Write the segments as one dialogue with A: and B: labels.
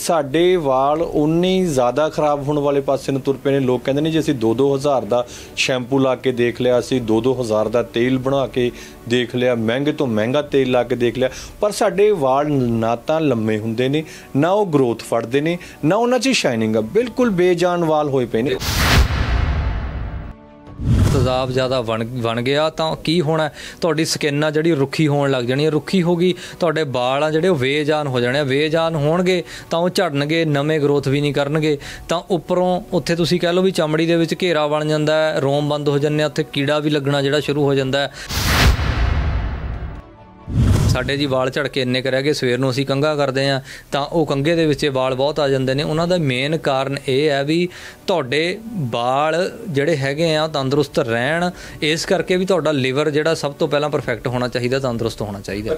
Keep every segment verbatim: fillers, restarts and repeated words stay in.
A: ਸਾਡੇ ਵਾਲ ਉਨੇ ਹੀ ਜ਼ਿਆਦਾ ਖਰਾਬ ਹੋਣ ਵਾਲੇ ਪਾਸੇ ਨੂੰ ਤੁਰ ਪਏ ਨੇ। ਲੋਕ ਕਹਿੰਦੇ ਨੇ ਜੀ ਅਸੀਂ ਦੋ ਦੋ ਹਜ਼ਾਰ ਦਾ ਸ਼ੈਂਪੂ ਲਾ ਕੇ ਦੇਖ ਲਿਆ, ਅਸੀਂ ਦੋ ਦੋ ਹਜ਼ਾਰ ਦਾ ਤੇਲ ਬਣਾ ਕੇ ਦੇਖ ਲਿਆ, ਮਹਿੰਗੇ ਤੋਂ ਮਹਿੰਗਾ ਤੇਲ ਲਾ ਕੇ ਦੇਖ ਲਿਆ, ਪਰ ਸਾਡੇ ਵਾਲ ਨਾ ਤਾਂ ਲੰਮੇ ਹੁੰਦੇ ਨੇ, ਨਾ ਉਹ ਗਰੋਥ ਫੜਦੇ ਨੇ, ਨਾ ਉਹਨਾਂ 'ਚ ਸ਼ਾਈਨਿੰਗ ਆ। ਬਿਲਕੁਲ ਬੇਜਾਨ ਵਾਲ ਹੋਏ ਪਏ ਨੇ।
B: ਤੇਜ਼ਾਬ ਜ਼ਿਆਦਾ ਬਣ ਬਣ ਗਿਆ ਤਾਂ ਕੀ ਹੋਣਾ, ਤੁਹਾਡੀ ਸਕਿਨ ਆ ਜਿਹੜੀ ਰੁੱਖੀ ਹੋਣ ਲੱਗ ਜਾਣੀ ਹੈ। ਰੁੱਖੀ ਹੋ ਗਈ, ਤੁਹਾਡੇ ਵਾਲ ਆ ਜਿਹੜੇ ਉਹ ਬੇਜਾਨ ਹੋ ਜਾਣੇ ਆ। ਬੇਜਾਨ ਹੋਣਗੇ ਤਾਂ ਉਹ ਝੜਨਗੇ, ਨਵੇਂ ਗਰੋਥ ਵੀ ਨਹੀਂ ਕਰਨਗੇ। ਤਾਂ ਉੱਪਰੋਂ ਉੱਥੇ ਤੁਸੀਂ ਕਹਿ ਲਓ ਵੀ ਚਮੜੀ ਦੇ ਵਿੱਚ ਘੇਰਾ ਬਣ ਜਾਂਦਾ ਹੈ, ਰੋਮ ਬੰਦ ਹੋ ਜਾਂਦੇ ਆ, ਉੱਥੇ ਕੀੜਾ ਵੀ ਲੱਗਣਾ ਜਿਹੜਾ ਸ਼ੁਰੂ ਹੋ ਜਾਂਦਾ ਹੈ। ਸਾਡੇ ਜੀ ਵਾਲ ਝੜ ਕੇ ਇੰਨੇ ਕੁ ਰਹਿ ਗਏ, ਸਵੇਰ ਨੂੰ ਅਸੀਂ ਕੰਘਾ ਕਰਦੇ ਹਾਂ ਤਾਂ ਉਹ ਕੰਘੇ ਦੇ ਵਿੱਚ ਵਾਲ ਬਹੁਤ ਆ ਜਾਂਦੇ ਨੇ। ਉਹਨਾਂ ਦਾ ਮੇਨ ਕਾਰਨ ਇਹ ਹੈ ਵੀ ਤੁਹਾਡੇ ਵਾਲ ਜਿਹੜੇ ਹੈਗੇ ਆ ਤੰਦਰੁਸਤ ਰਹਿਣ, ਇਸ ਕਰਕੇ ਵੀ ਤੁਹਾਡਾ ਲਿਵਰ ਜਿਹੜਾ ਸਭ ਤੋਂ ਪਹਿਲਾਂ ਪਰਫੈਕਟ ਹੋਣਾ ਚਾਹੀਦਾ, ਤੰਦਰੁਸਤ ਹੋਣਾ ਚਾਹੀਦਾ।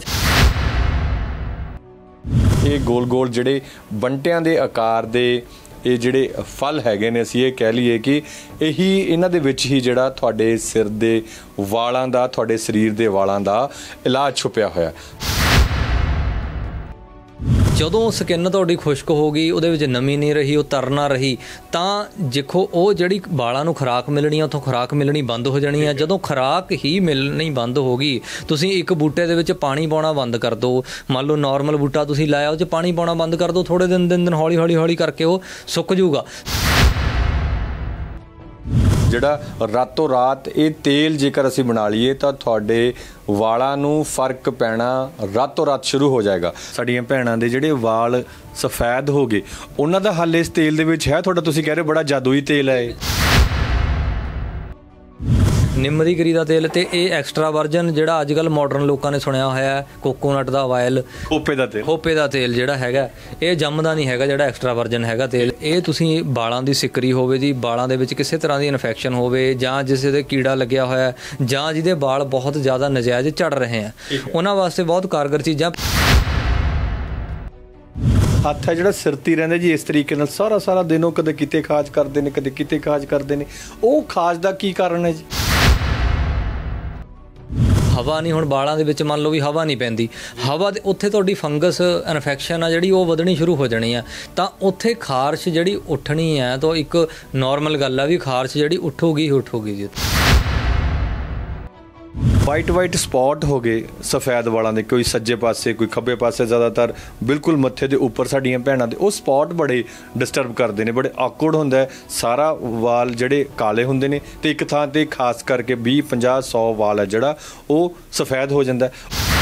A: ਇਹ ਗੋਲ ਗੋਲ ਜਿਹੜੇ ਬੰਟਿਆਂ ਦੇ ਆਕਾਰ ਦੇ ਇਹ ਜਿਹੜੇ ਫਲ ਹੈਗੇ ਨੇ, ਅਸੀਂ ਇਹ ਕਹਿ ਲਈਏ ਕਿ ਇਹੀ ਇਹਨਾਂ ਦੇ ਵਿੱਚ ਹੀ ਜਿਹੜਾ ਤੁਹਾਡੇ ਸਿਰ ਦੇ ਵਾਲਾਂ ਦਾ, ਤੁਹਾਡੇ ਸਰੀਰ ਦੇ ਵਾਲਾਂ ਦਾ ਇਲਾਜ ਛੁਪਿਆ ਹੋਇਆ।
B: ਜਦੋਂ ਸਕਿਨ ਤੁਹਾਡੀ ਖੁਸ਼ਕ ਹੋ ਗਈ, ਉਹਦੇ ਵਿੱਚ ਨਮੀ ਨਹੀਂ ਰਹੀ, ਉਹ ਤਰ ਨਾ ਰਹੀ, ਤਾਂ ਦੇਖੋ ਉਹ ਜਿਹੜੀ ਵਾਲਾਂ ਨੂੰ ਖੁਰਾਕ ਮਿਲਣੀ ਆ, ਉੱਥੋਂ ਖੁਰਾਕ ਮਿਲਣੀ ਬੰਦ ਹੋ ਜਾਣੀ ਆ। ਜਦੋਂ ਖੁਰਾਕ ਹੀ ਮਿਲਣੀ ਬੰਦ ਹੋ ਗਈ, ਤੁਸੀਂ ਇੱਕ ਬੂਟੇ ਦੇ ਵਿੱਚ ਪਾਣੀ ਪਾਉਣਾ ਬੰਦ ਕਰ ਦਿਓ। ਮੰਨ ਲਓ ਨੋਰਮਲ ਬੂਟਾ ਤੁਸੀਂ ਲਾਇਆ, ਉਹ 'ਚ ਪਾਣੀ ਪਾਉਣਾ ਬੰਦ ਕਰ ਦਿਓ, ਥੋੜ੍ਹੇ ਦਿਨ ਦਿਨ ਦਿਨ ਹੌਲੀ ਹੌਲੀ ਹੌਲੀ ਕਰਕੇ ਉਹ ਸੁੱਕ ਜੂਗਾ।
A: ਜਿਹੜਾ ਰਾਤੋਂ ਰਾਤ ਇਹ ਤੇਲ ਜੇਕਰ ਅਸੀਂ ਬਣਾ ਲਈਏ ਤਾਂ ਤੁਹਾਡੇ ਵਾਲਾਂ ਨੂੰ ਫਰਕ ਪੈਣਾ ਰਾਤੋਂ ਰਾਤ ਸ਼ੁਰੂ ਹੋ ਜਾਏਗਾ। ਸਾਡੀਆਂ ਭੈਣਾਂ ਦੇ ਜਿਹੜੇ ਵਾਲ ਸਫੈਦ ਹੋ ਗਏ, ਉਹਨਾਂ ਦਾ ਹੱਲ ਇਸ ਤੇਲ ਦੇ ਵਿੱਚ ਹੈ। ਤੁਹਾਡਾ ਤੁਸੀਂ ਕਹਿ ਰਹੇ ਹੋ ਬੜਾ ਜਾਦੂਈ ਤੇਲ ਹੈ ਇਹ।
B: ਨਿੰਮ ਦੀ ਗਰੀ ਦਾ ਤੇਲ ਤੇ ਇਹ ਐਕਸਟਰਾ ਵਰਜਨ ਜਿਹੜਾ ਅੱਜ ਕੱਲ੍ਹ ਮਾਡਰਨ ਲੋਕਾਂ ਨੇ ਸੁਣਿਆ ਹੋਇਆ ਹੈ, ਕੋਕੋਨਟ ਦਾ ਆਇਲ,
A: ਖੋਪੇ ਦਾ ਤੇਲ,
B: ਖੋਪੇ ਦਾ ਤੇਲ ਜਿਹੜਾ ਹੈਗਾ ਇਹ ਜੰਮਦਾ ਨਹੀਂ ਹੈਗਾ। ਜਿਹੜਾ ਐਕਸਟਰਾ ਵਰਜਨ ਹੈਗਾ ਤੇਲ, ਇਹ ਤੁਸੀਂ ਵਾਲਾਂ ਦੀ ਸਿਕਰੀ ਹੋਵੇ ਜੀ, ਵਾਲਾਂ ਦੇ ਵਿੱਚ ਕਿਸੇ ਤਰ੍ਹਾਂ ਦੀ ਇਨਫੈਕਸ਼ਨ ਹੋਵੇ, ਜਾਂ ਕਿਸੇ ਦੇ ਕੀੜਾ ਲੱਗਿਆ ਹੋਇਆ, ਜਾਂ ਜਿਹਦੇ ਵਾਲ ਬਹੁਤ ਜ਼ਿਆਦਾ ਨਜਾਇਜ਼ ਝੜ ਰਹੇ ਆ, ਉਹਨਾਂ ਵਾਸਤੇ ਬਹੁਤ ਕਾਰਗਰ ਚੀਜ਼ਾਂ।
A: ਹੱਥ ਹੈ ਜਿਹੜਾ ਸਿਰ 'ਤੇ ਰਹਿੰਦਾ ਜੀ ਇਸ ਤਰੀਕੇ ਨਾਲ ਸਾਰਾ ਸਾਰਾ ਦਿਨ, ਉਹ ਕਦੇ ਕਿਤੇ ਖਾਜ ਕਰਦੇ ਨੇ, ਕਦੇ ਕਿਤੇ ਖਾਜ ਕਰਦੇ ਨੇ। ਉਹ ਖਾਜ ਦਾ ਕੀ ਕਾਰਨ ਹੈ ਜੀ?
B: ਹਵਾ ਨਹੀਂ, ਹੁਣ ਵਾਲਾਂ ਦੇ ਵਿੱਚ ਮੰਨ ਲਓ ਵੀ ਹਵਾ ਨਹੀਂ ਪੈਂਦੀ, ਹਵਾ ਦੇ ਉੱਥੇ ਤੁਹਾਡੀ ਫੰਗਸ ਇਨਫੈਕਸ਼ਨ ਆ ਜਿਹੜੀ ਉਹ ਵਧਣੀ ਸ਼ੁਰੂ ਹੋ ਜਾਣੀ ਆ। ਤਾਂ ਉੱਥੇ ਖਾਰਸ਼ ਜਿਹੜੀ ਉੱਠਣੀ ਹੈ, ਤਾਂ ਇੱਕ ਨੋਰਮਲ ਗੱਲ ਆ ਵੀ ਖਾਰਸ਼ ਜਿਹੜੀ ਉੱਠੂਗੀ ਹੀ ਉੱਠੂਗੀ ਜੀ।
A: ਵਾਈਟ ਵਾਈਟ ਸਪੌਟ ਹੋ ਗਏ ਸਫੈਦ ਵਾਲਾਂ ਦੇ, ਕੋਈ ਸੱਜੇ ਪਾਸੇ, ਕੋਈ ਖੱਬੇ ਪਾਸੇ, ਜ਼ਿਆਦਾਤਰ ਬਿਲਕੁਲ ਮੱਥੇ ਦੇ ਉੱਪਰ ਸਾਡੀਆਂ ਭੈਣਾਂ ਦੇ ਉਹ ਸਪੌਟ ਬੜੇ ਡਿਸਟਰਬ ਕਰਦੇ ਨੇ, ਬੜੇ ਆਕਵਰਡ ਹੁੰਦਾ। ਸਾਰਾ ਵਾਲ ਜਿਹੜੇ ਕਾਲੇ ਹੁੰਦੇ ਨੇ ਤੇ ਇੱਕ ਥਾਂ ਤੇ ਖਾਸ ਕਰਕੇ ਵੀਹ ਪੰਜਾਹ ਸੌ ਵਾਲ ਹੈ ਜਿਹੜਾ ਉਹ ਸਫੈਦ ਹੋ ਜਾਂਦਾ।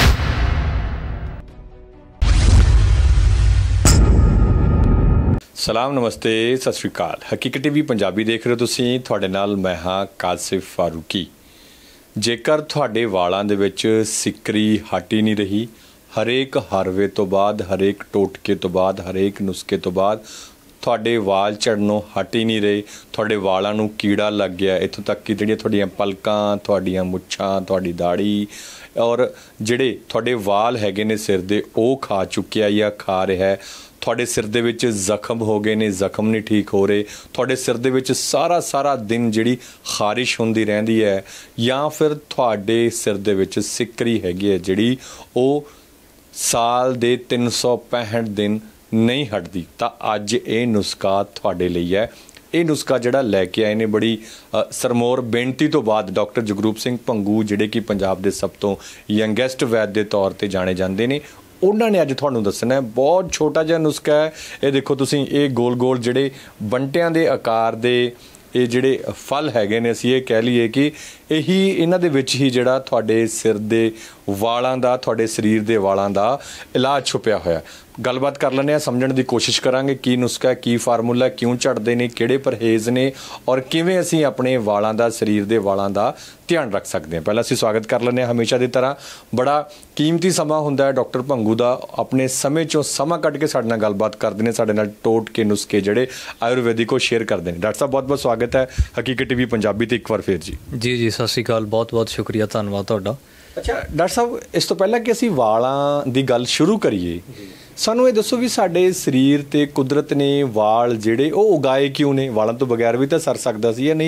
A: ਸਲਾਮ, ਨਮਸਤੇ, ਸਤਿ ਸ਼੍ਰੀ ਅਕਾਲ। ਹਕੀਕਤ ਟੀਵੀ ਪੰਜਾਬੀ ਦੇਖ ਰਹੇ ਹੋ ਤੁਸੀਂ, ਤੁਹਾਡੇ ਨਾਲ ਮੈਂ ਹਾਂ ਕਾਸਿਫ ਫਾਰੂਕੀ। ਜੇਕਰ ਤੁਹਾਡੇ ਵਾਲਾਂ ਦੇ ਵਿੱਚ ਸਿਕਰੀ ਹਟ ਹੀ ਨਹੀਂ ਰਹੀ, ਹਰੇਕ ਹਰਵੇ ਤੋਂ ਬਾਅਦ, ਹਰੇਕ ਟੋਟਕੇ ਤੋਂ ਬਾਅਦ, ਹਰੇਕ ਨੁਸਖੇ ਤੋਂ ਬਾਅਦ ਤੁਹਾਡੇ ਵਾਲ ਝੜਨੋਂ ਹਟ ਹੀ ਨਹੀਂ ਰਹੇ, ਤੁਹਾਡੇ ਵਾਲਾਂ ਨੂੰ ਕੀੜਾ ਲੱਗ ਗਿਆ, ਇੱਥੋਂ ਤੱਕ ਕਿ ਜਿਹੜੀਆਂ ਤੁਹਾਡੀਆਂ ਪਲਕਾਂ, ਤੁਹਾਡੀਆਂ ਮੁੱਛਾਂ, ਤੁਹਾਡੀ ਦਾੜੀ ਔਰ ਜਿਹੜੇ ਤੁਹਾਡੇ ਵਾਲ ਹੈਗੇ ਨੇ ਸਿਰ ਦੇ, ਉਹ ਖਾ ਚੁੱਕਿਆ ਜਾਂ ਖਾ ਰਿਹਾ। ਤੁਹਾਡੇ ਸਿਰ ਦੇ ਵਿੱਚ ਜ਼ਖਮ ਹੋ ਗਏ ਨੇ, ਜ਼ਖਮ ਨਹੀਂ ਠੀਕ ਹੋ ਰਹੇ। ਤੁਹਾਡੇ ਸਿਰ ਦੇ ਵਿੱਚ ਸਾਰਾ ਸਾਰਾ ਦਿਨ ਜਿਹੜੀ ਖਾਰਿਸ਼ ਹੁੰਦੀ ਰਹਿੰਦੀ ਹੈ, ਜਾਂ ਫਿਰ ਤੁਹਾਡੇ ਸਿਰ ਦੇ ਵਿੱਚ ਸਿਕਰੀ ਹੈਗੀ ਹੈ ਜਿਹੜੀ ਉਹ ਸਾਲ ਦੇ ਤਿੰਨ ਸੌ ਪੈਂਹਠ ਦਿਨ ਨਹੀਂ ਹਟਦੀ, ਤਾਂ ਅੱਜ ਇਹ ਨੁਸਖਾ ਤੁਹਾਡੇ ਲਈ ਹੈ। ਇਹ ਨੁਸਖਾ ਜਿਹੜਾ ਲੈ ਕੇ ਆਏ ਨੇ ਬੜੀ ਸਰਮੋਰ ਬੇਨਤੀ ਤੋਂ ਬਾਅਦ ਡਾਕਟਰ ਜਗਰੂਪ ਸਿੰਘ ਭੰਗੂ, ਜਿਹੜੇ ਕਿ ਪੰਜਾਬ ਦੇ ਸਭ ਤੋਂ ਯੰਗੈਸਟ ਵੈਦ ਦੇ ਤੌਰ 'ਤੇ ਜਾਣੇ ਜਾਂਦੇ ਨੇ, ਉਹਨਾਂ ਨੇ ਅੱਜ ਤੁਹਾਨੂੰ ਦੱਸਣਾ ਹੈ। ਬਹੁਤ ਛੋਟਾ ਜਿਹਾ ਨੁਸਖਾ ਹੈ ਇਹ। ਦੇਖੋ ਤੁਸੀਂ, ਇਹ ਗੋਲ ਗੋਲ ਜਿਹੜੇ ਬੰਟਿਆਂ ਦੇ ਆਕਾਰ ਦੇ ਇਹ ਜਿਹੜੇ ਫਲ ਹੈਗੇ ਨੇ, ਅਸੀਂ ਇਹ ਕਹਿ ਲਈਏ ਕਿ ਇਹੀ ਇਹਨਾਂ ਦੇ ਵਿੱਚ ਹੀ ਜਿਹੜਾ ਤੁਹਾਡੇ ਸਿਰ ਦੇ ਵਾਲਾਂ ਦਾ, ਤੁਹਾਡੇ ਸਰੀਰ ਦੇ ਵਾਲਾਂ ਦਾ ਇਲਾਜ ਛੁਪਿਆ ਹੋਇਆ। ਗੱਲਬਾਤ ਕਰ ਲੈਂਦੇ ਹਾਂ, ਸਮਝਣ ਦੀ ਕੋਸ਼ਿਸ਼ ਕਰਾਂਗੇ ਕੀ ਨੁਸਖਾ, ਕੀ ਫਾਰਮੂਲਾ, ਕਿਉਂ ਝੜਦੇ ਨੇ, ਕਿਹੜੇ ਪਰਹੇਜ਼ ਨੇ ਔਰ ਕਿਵੇਂ ਅਸੀਂ ਆਪਣੇ ਵਾਲਾਂ ਦਾ, ਸਰੀਰ ਦੇ ਵਾਲਾਂ ਦਾ ਧਿਆਨ ਰੱਖ ਸਕਦੇ ਹਾਂ। ਪਹਿਲਾਂ ਅਸੀਂ ਸਵਾਗਤ ਕਰ ਲੈਂਦੇ ਹਾਂ ਹਮੇਸ਼ਾ ਦੀ ਤਰ੍ਹਾਂ, ਬੜਾ ਕੀਮਤੀ ਸਮਾਂ ਹੁੰਦਾ ਹੈ ਡਾਕਟਰ ਭੰਗੂ ਦਾ, ਆਪਣੇ ਸਮੇਂ 'ਚੋਂ ਸਮਾਂ ਕੱਢ ਕੇ ਸਾਡੇ ਨਾਲ ਗੱਲਬਾਤ ਕਰਦੇ ਨੇ, ਸਾਡੇ ਨਾਲ ਟੋਟ ਕੇ ਨੁਸਖੇ ਜਿਹੜੇ ਆਯੁਰਵੈਦਿਕ ਉਹ ਸ਼ੇਅਰ ਕਰਦੇ ਨੇ। ਡਾਕਟਰ ਸਾਹਿਬ ਬਹੁਤ ਬਹੁਤ ਸਵਾਗਤ ਹੈ ਹਕੀਕਤ ਟੀਵੀ ਪੰਜਾਬੀ ਤੇ ਇੱਕ ਵਾਰ ਫਿਰ ਜੀ।
B: ਜੀ ਜੀ ਸਤਿ ਸ਼੍ਰੀ ਅਕਾਲ, ਬਹੁਤ ਬਹੁਤ ਸ਼ੁਕਰੀਆ, ਧੰਨਵਾਦ ਤੁਹਾਡਾ।
A: ਅੱਛਾ ਡਾਕਟਰ ਸਾਹਿਬ, ਇਸ ਤੋਂ ਪਹਿਲਾਂ ਕਿ ਅਸੀਂ ਵਾਲਾਂ ਦੀ ਗੱਲ ਸ਼ੁਰੂ ਕਰੀਏ, ਸਾਨੂੰ ਇਹ ਦੱਸੋ ਵੀ ਸਾਡੇ ਸਰੀਰ ਤੇ ਕੁਦਰਤ ਨੇ ਵਾਲ ਜਿਹੜੇ ਉਹ ਉਗਾਏ ਕਿਉਂ ਨੇ? ਵਾਲਾਂ ਤੋਂ ਬਗੈਰ ਵੀ ਤਾਂ ਸਰ ਸਕਦਾ ਸੀ ਜਾਂ ਨਹੀਂ ਜੀ?